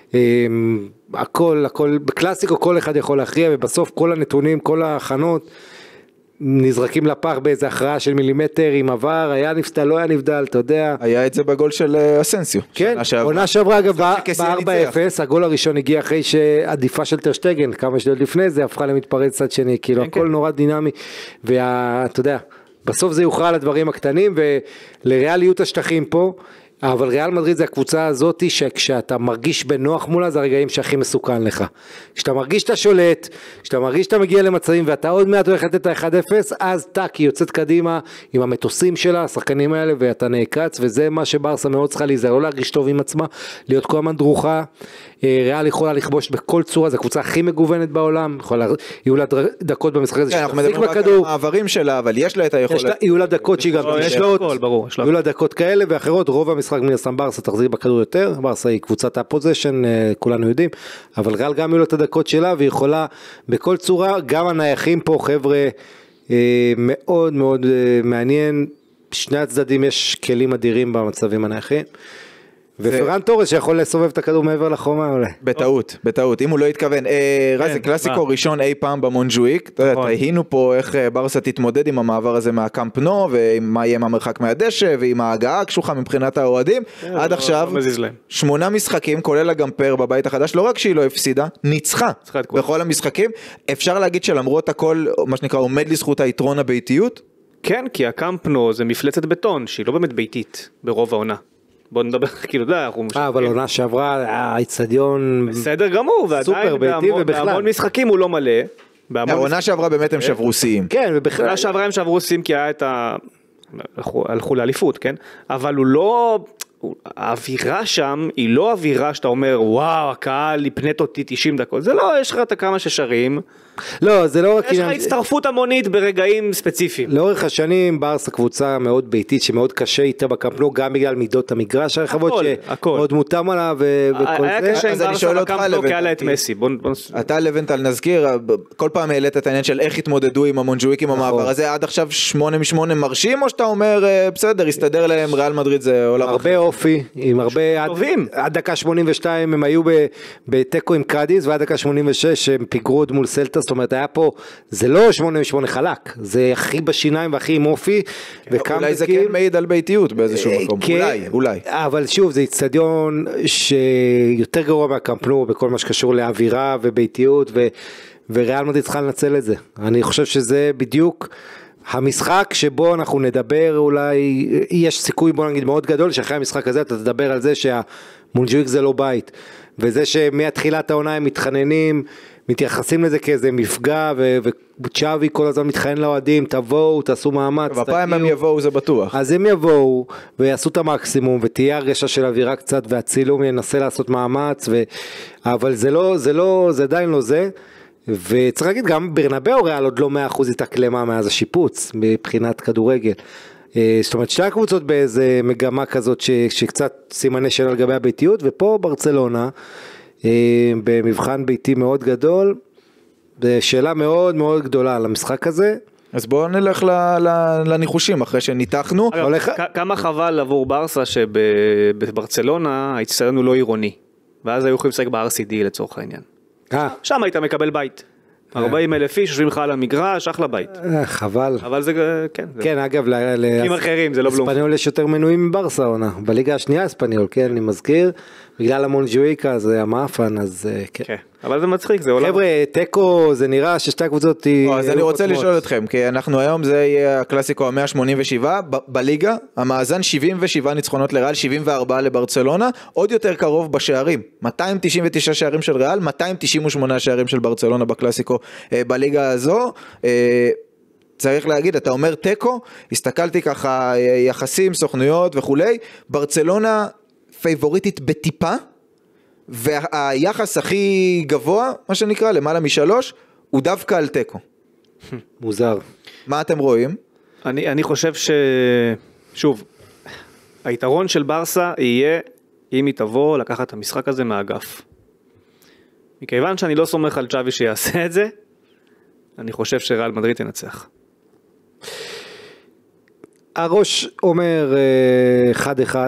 הכל, בקלאסיקו כל אחד יכול להכריע, ובסוף כל הנתונים, כל ההכנות, נזרקים לפח באיזה הכרעה של מילימטר עם עבר, היה נפדל, לא היה נבדל, אתה יודע. היה את זה בגול של אסנסיו. כן, עונה שעברה אגב ב-4-0, הגול הראשון הגיע אחרי שעדיפה של טרשטגן, כמה שניות לפני זה, הפכה למתפרץ צד שני, כאילו הכל נורא דינמי, ואתה יודע, בסוף זה יוכרע על הדברים הקטנים, ולריאליות השטחים פה, אבל ריאל מדריד זה הקבוצה הזאת שכשאתה מרגיש בנוח מולה זה הרגעים שהכי מסוכן לך. כשאתה מרגיש שאתה שולט, כשאתה מרגיש שאתה מגיע למצבים ואתה עוד מעט הולך לתת את ה-1-0, אז טאק, היא יוצאת קדימה עם המטוסים שלה, השחקנים האלה, ואתה נעקץ, וזה מה שברסה מאוד צריכה להיזהר, לא להרגיש טוב עם עצמה, להיות כל הזמן דרוכה. ריאל יכולה לכבוש בכל צורה, זו הקבוצה הכי מגוונת בעולם, יהיו לה דקות במשחק הזה אנחנו מדברים רק על המעברים שלה, אבל יש לה את היכולת. יהיו לה דקות שהיא גם תשלוט, יהיו לה דקות כאלה ואחרות, רוב המשחק מן הסתם ברסה תחזיר בכדור יותר, ברסה היא קבוצת הפוזיישן, כולנו יודעים, אבל ריאל גם יהיו לה את הדקות שלה, והיא יכולה בכל צורה, גם הנייחים פה חבר'ה מאוד מאוד מעניין, שני הצדדים יש כלים אדירים במצבים הנייחים, ופרן טורס שיכול לסובב את הכדור מעבר לחומה אולי. בטעות, אם הוא לא יתכוון. רזי, קלאסיקו ראשון אי פעם במונג'וויק, תהינו פה איך ברסה תתמודד עם המעבר הזה מהקאמפ נו, ומה יהיה מהמרחק מהדשא, ועם ההגעה הקשוחה מבחינת האוהדים. עד עכשיו, 8 משחקים, כולל הגמפר בבית החדש, לא רק שהיא לא הפסידה, ניצחה בכל המשחקים. אפשר להגיד שלמרות הכל, מה שנקרא, עומד לזכות היתרון הביתיות? כן, כי הקאמפ נו זה מפלצת בטון, שהיא לא באמת ביתית ברוב העונה. בוא נדבר, כאילו, אבל עונה שעברה, האיצטדיון בסדר גמור, ועדיין בהמון משחקים הוא לא מלא. העונה שעברה באמת הם שברו שיאים. כן, ובכלל. העונה שעברה הם שברו שיאים כי היה את הלכו לאליפות, כן? אבל הוא לא, האווירה שם היא לא אווירה שאתה אומר, וואו, הקהל יפנט אותי 90 דקות. זה לא, יש לך את כמה ששרים. לא, זה לא רק... יש לך הצטרפות המונית ברגעים ספציפיים. לאורך השנים, ברסה קבוצה מאוד ביתית, שמאוד קשה איתה בקאמפ נו, גם בגלל מידות המגרש הרחבות, שמאוד מותאם עליו וכל זה. היה קשה עם ברסה בקאמפ נו, כי היה לה את מסי. אתה לבנטל נזכיר, כל פעם העלית את העניין של איך התמודדו עם המונג'וויק, עם המעבר הזה, עד עכשיו 8-8 מרשים, או שאתה אומר, בסדר, הסתדר להם, ריאל מדריד זה עולם הרבה אופי, עם הרבה... עד דקה 82 הם היו בטקו עם קאדיס, ועד דקה 86 הם פיגרו עוד מול סלטה, זאת אומרת, היה פה, זה לא 8-8 חלק, זה הכי בשיניים והכי עם אופי, אולי זה כן מעיד על ביתיות באיזשהו מקום, אולי. אבל שוב, זה אצטדיון שיותר גרוע מהקאמפ נו, בכל מה שקשור לאווירה וביתיות, וריאל מדריד צריכה לנצל את זה. אני חושב שזה בדיוק המשחק שבו אנחנו נדבר, אולי, יש סיכוי בוא נגיד מאוד גדול, שאחרי המשחק הזה אתה תדבר על זה שהמונג'וויק זה לא בית, וזה שמהתחילת העונה הם מתחננים, מתייחסים לזה כאיזה מפגע, וצ'אבי כל הזמן מתחנן לאוהדים, תבואו, תעשו מאמץ. והפעם הם יבואו, זה בטוח. אז הם יבואו, ויעשו את המקסימום, ותהיה הרגשה של אווירה קצת, והצילום ינסה לעשות מאמץ, אבל זה עדיין לא זה, וצריך להגיד, גם ברנבאו ריאל עוד לא 100% התאקלמה מאז השיפוץ, מבחינת כדורגל. זאת אומרת, שתי הקבוצות באיזה מגמה כזאת, שקצת סימני שאלה לגבי הביתיות, ופה ברצלונה, במבחן ביתי מאוד גדול, שאלה מאוד מאוד גדולה על המשחק הזה. אז בואו נלך לניחושים אחרי שניתחנו. כמה חבל עבור ברסה שבברצלונה האצטדיון הוא לא עירוני, ואז היו יכולים לשחק ב-RCD לצורך העניין. שם היית מקבל בית. 40,000 איש יושבים לך על המגרש, אחלה בית. חבל. אבל זה, כן. כן, אגב, עם אחרים, זה לא בלום. אספניול יש יותר מנויים מברסה עונה. בליגה השנייה אספניול, כן, אני מזכיר. בגלל המונג'וויקה זה המאפן, אז כן. כן, אבל זה מצחיק, זה עולם. חבר'ה, תיקו, זה נראה ששתי הקבוצות אז אני רוצה לשאול אתכם, כי אנחנו היום, זה יהיה הקלאסיקו ה-187 בליגה, המאזן 77 ניצחונות לריאל, 74 לברצלונה, עוד יותר קרוב בשערים, 299 שערים של ריאל, 298 שערים של ברצלונה בקלאסיקו בליגה הזו. צריך להגיד, אתה אומר טקו, הסתכלתי ככה יחסים, סוכנויות וכולי, ברצלונה פייבוריטית בטיפה, והיחס הכי גבוה, מה שנקרא, למעלה משלוש, הוא דווקא על טקו. מוזר. מה אתם רואים? אני חושב שוב, היתרון של ברסה יהיה, אם היא תבוא לקחת את המשחק הזה מהאגף. מכיוון שאני לא סומך על צ'אבי שיעשה את זה, אני חושב שריאל מדריד תנצח. הראש אומר 1-1,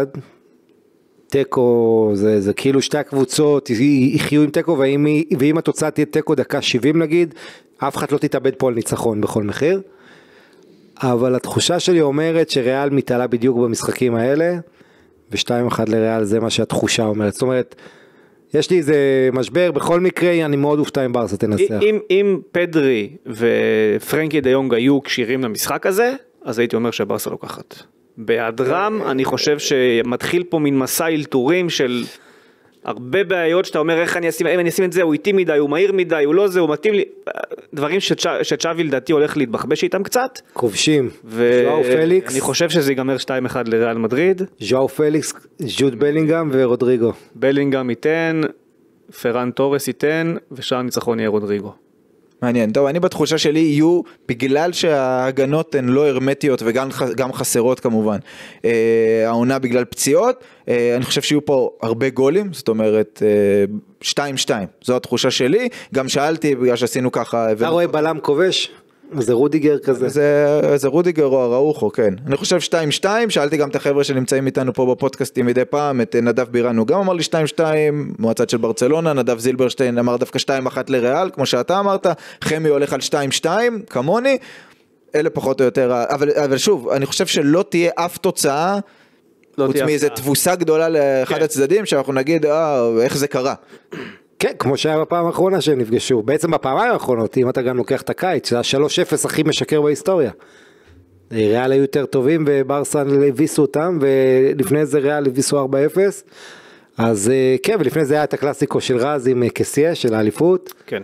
טקו, זה כאילו שתי הקבוצות יחיו עם טקו, ואם התוצאה תהיה טקו דקה 70 נגיד, אף אחד לא תתאבד פה על ניצחון בכל מחיר, אבל התחושה שלי אומרת שריאל מתעלה בדיוק במשחקים האלה, ו2-1 לריאל זה מה שהתחושה אומרת, זאת אומרת, יש לי איזה משבר, בכל מקרה אני מאוד אופתע עם ברסה תנצח. אם פדרי ופרנקי דיונג היו קשירים למשחק הזה, אז הייתי אומר שברסה לוקחת. בהיעדרם אני חושב שמתחיל פה מין מסע אלתורים של הרבה בעיות שאתה אומר איך אני אשים את זה, הוא איטי מדי, הוא מהיר מדי, הוא לא זה, הוא מתאים לי, דברים שצ'אבי לדעתי הולך להתבחבש איתם קצת. כובשים, ז'ואו פליקס. אני חושב שזה ייגמר 2-1 לריאל מדריד. ז'ואו פליקס, ג'וד בלינגהם ורודריגו. בלינגהם ייתן, פרן טורס ייתן, ושאר ניצחון יהיה רודריגו. מעניין, טוב, אני בתחושה שלי יהיו, בגלל שההגנות הן לא הרמטיות וגם חסרות כמובן, העונה בגלל פציעות, אני חושב שיהיו פה הרבה גולים, זאת אומרת 2-2, זו התחושה שלי, גם שאלתי בגלל שעשינו ככה. אתה רואה בלם כובש? זה רודיגר כזה. זה רודיגר או הראוכו, כן. אני חושב 2-2, שאלתי גם את החבר'ה שנמצאים איתנו פה בפודקאסטים מדי פעם, את נדב בירן, הוא גם אמר לי 2-2, מועצת של ברצלונה, נדב זילברשטיין אמר דווקא 2-1 לריאל, כמו שאתה אמרת, חמי הולך על 2-2, כמוני, אלה פחות או יותר, אבל שוב, אני חושב שלא תהיה אף תוצאה, חוץ מאיזו תבוסה גדולה לאחד הצדדים, שאנחנו נגיד, איך זה קרה. כן, כמו שהיה בפעם האחרונה שהם נפגשו, בעצם בפעמיים האחרונות, אם אתה גם לוקח את הקיץ, זה ה-3-0 הכי משקר בהיסטוריה. ריאל היו יותר טובים וברסה הביסו אותם, ולפני זה ריאל הביסו 4-0, אז כן, ולפני זה היה את הקלאסיקו של רז עם קסיה, של האליפות. כן.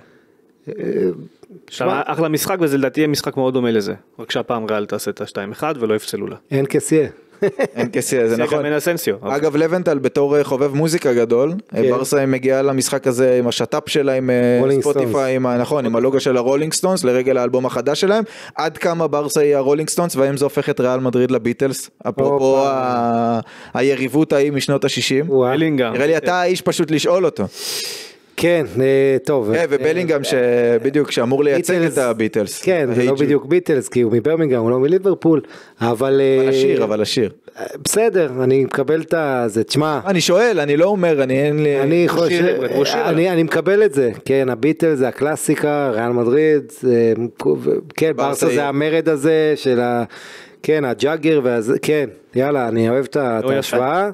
אחלה משחק, וזה לדעתי יהיה משחק מאוד דומה לזה, רק שהפעם ריאל תעשה את ה-2-1 ולא יפסלו לה. אין קסיה. אין כסיה, זה נכון. גם אין אסנסיו. אגב, לבנטל בתור חובב מוזיקה גדול, ברסה מגיעה למשחק הזה עם השטאפ שלה, עם ספוטיפיי, נכון, עם הלוגו של הרולינג סטונס, לרגל האלבום החדש שלהם, עד כמה ברסה היא הרולינג סטונס, והאם זה הופך את ריאל מדריד לביטלס, אפרופו היריבות ההיא משנות ה-60. נראה לי אתה האיש פשוט לשאול אותו. כן, טוב. ובלינגהם שבדיוק שאמור לייצג את הביטלס. כן, זה לא בדיוק ביטלס, כי הוא מברמינגהם, הוא לא מליברפול, אבל השיר. בסדר, אני מקבל את זה, תשמע. אני שואל, אני לא אומר, אני חושב, אני מקבל את זה, כן, הביטלס זה הקלאסיקה, ריאל מדריד, כן, ברסה זה המרד הזה של כן, הג'אגר, כן, יאללה, אני אוהב את ההשוואה.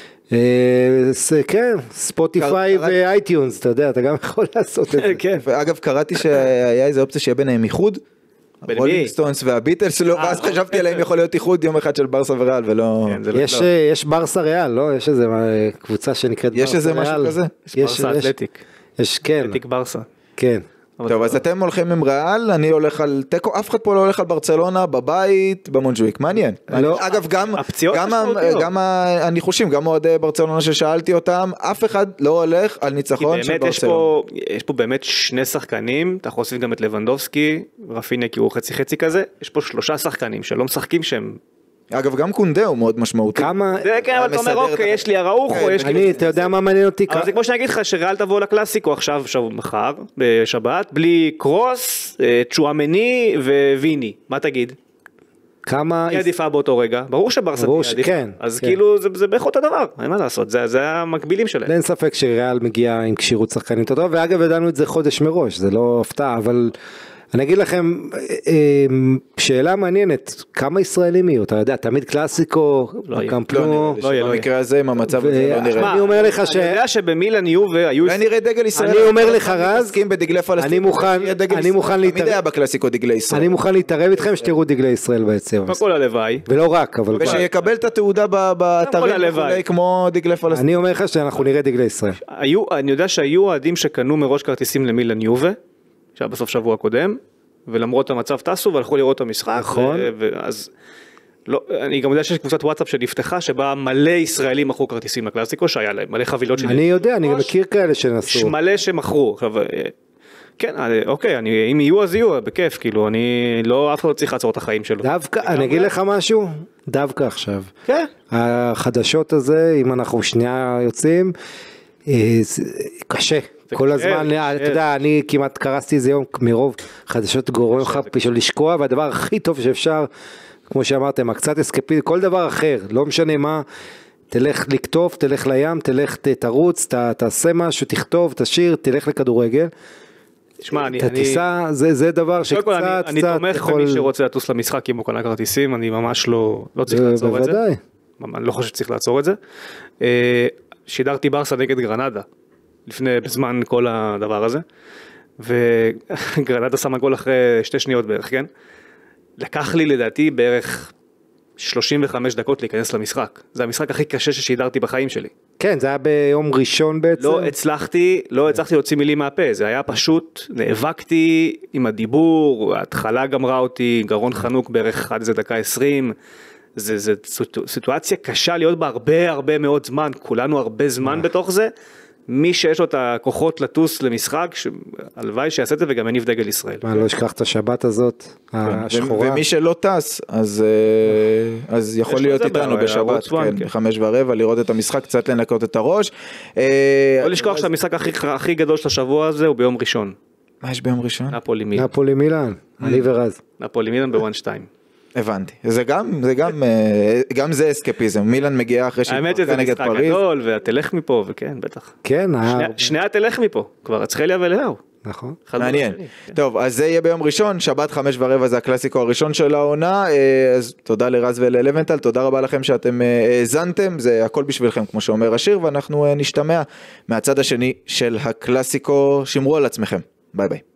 כן, ספוטיפיי ואייטיונס, אתה יודע, אתה גם יכול לעשות את זה. כן. אגב, קראתי שהיה איזו אופציה שיהיה ביניהם איחוד, רולינג סטונס והביטלס, ואז חשבתי עליהם יכול להיות איחוד יום אחד של ברסה וריאל, ולא... יש ברסה ריאל, לא? יש איזו קבוצה שנקראת ברסה ריאל. יש איזה משהו כזה? יש ברסה אתלטיק. יש, כן. אתלטיק ברסה. כן. טוב, אז אתם הולכים עם ריאל, אני הולך על טקו, אף אחד פה לא הולך על ברצלונה, בבית, במונג'וויק, מעניין. אגב, גם הניחושים, גם אוהדי ברצלונה ששאלתי אותם, אף אחד לא הולך על ניצחון של ברצלונה. יש פה באמת שני שחקנים, אתה יכול להוסיף גם את לבנדובסקי, רפיניה כי הוא חצי כזה, יש פה 3 שחקנים שלא משחקים שהם... אגב, גם קונדה הוא מאוד משמעותי. זה כן, אבל אתה אומר, אוקיי, יש לי הראוכו, יש לי... אתה יודע מה מעניין אותי? אבל זה כמו שאני אגיד לך, שריאל תבוא לקלאסיקו עכשיו מחר, בשבת, בלי קרוס, צ'ואמני וויני. מה תגיד? כמה... היא עדיפה באותו רגע, ברור שברסה תהיה עדיפה. אז כאילו, זה בערך אותו דבר, אין מה לעשות, זה המקבילים שלהם. אין ספק שריאל מגיע עם קשירות שחקנים טובה, ואגב, ידענו את זה חודש מראש, זה לא הפתעה, אבל... אני אגיד לכם, שאלה מעניינת, כמה ישראלים יהיו? אתה יודע, תמיד קלאסיקו, קמפנו, במקרה הזה, עם המצב הזה לא נראה. אני אומר לך אני יודע שבמילאן יובה היו... ונראה דגל ישראל. אני אומר לך רז, מסכים בדגלי פלסטין. אני מוכן להתערב. תמיד היה בקלאסיקו דגלי ישראל. אני מוכן להתערב איתכם שתראו דגלי ישראל ביציע. הכל הלוואי. ולא רק, אבל... ושיקבל את התעודה באתרים וכולי, כמו דגלי פלסטין. אני אומר לך שאנחנו נראה דגלי ישראל. אני יודע שהיו אוהדים שקנו מראש כרטיסים למילאן יובה, שהיה בסוף שבוע קודם, ולמרות המצב טסו והלכו לראות את המשחק. נכון. אז לא, אני גם יודע שיש קבוצת וואטסאפ שנפתחה, שבה מלא ישראלים מכרו כרטיסים לקלאסיקו, שהיה להם מלא חבילות שלי. אני יודע, אני גם מכיר כאלה שנסו. מלא שמכרו. עכשיו, כן, אוקיי, אם יהיו אז יהיו, בכיף, כאילו, אף אחד לא צריך לעצור את החיים שלו. דווקא, אני אגיד לך משהו, דווקא עכשיו. כן. החדשות הזה, אם אנחנו שנייה יוצאים, קשה. כל הזמן, אתה יודע, אני כמעט קרסתי איזה יום מרוב חדשות גורם לך בשביל לשקוע, והדבר הכי טוב שאפשר, כמו שאמרתם, קצת אסקפיזם, כל דבר אחר, לא משנה מה, תלך לקטוף, תלך לים, תלך תרוץ, תעשה משהו, תכתוב, תשיר, תלך לכדורגל. תשמע, זה דבר שקצת, אני תומך במי שרוצה לטוס למשחק אם הוא קנה כרטיסים, אני ממש לא צריך לעצור את זה. בוודאי. אני לא חושב שצריך לעצור את זה. שידרתי ברסה נגד גרנדה, בזמן כל הדבר הזה, וגרנדה שמה גול אחרי 2 שניות בערך, כן? לקח לי לדעתי בערך 35 דקות להיכנס למשחק. זה המשחק הכי קשה ששידרתי בחיים שלי. כן, זה היה ביום ראשון בעצם. לא הצלחתי להוציא מילים מהפה, זה היה פשוט, נאבקתי עם הדיבור, ההתחלה גמרה אותי, גרון חנוק בערך עד איזה דקה 20, זה סיטואציה קשה להיות בה הרבה מאוד זמן, כולנו הרבה זמן בתוך זה, מי שיש לו את הכוחות לטוס למשחק, הלוואי שיעשה את זה וגם יניף דגל ישראל. מה, לא אשכח את השבת הזאת, השחורה. ומי שלא טס, אז יכול להיות איתנו בשבת, ב5:15, לראות את המשחק, קצת לנקות את הראש. לא לשכוח שהמשחק הכי גדול של השבוע הזה הוא ביום ראשון. מה יש ביום ראשון? נפולי מילאן, אני ורז. נפולי מילאן ב1-2. הבנתי, גם זה אסקפיזם, מילאן מגיעה אחרי שהיא פרקה נגד פריז. האמת זה משחק גדול, והתלך מפה, וכן, בטח. כן, שני התלך מפה, כבר הצחליה ולאו. נכון. מעניין. טוב, אז זה יהיה ביום ראשון, שבת 5:15 זה הקלאסיקו הראשון של העונה, אז תודה לרז וללוונטל, תודה רבה לכם שאתם האזנתם, זה הכל בשבילכם כמו שאומר השיר, ואנחנו נשתמע מהצד השני של הקלאסיקו, שמרו על עצמכם, ביי ביי.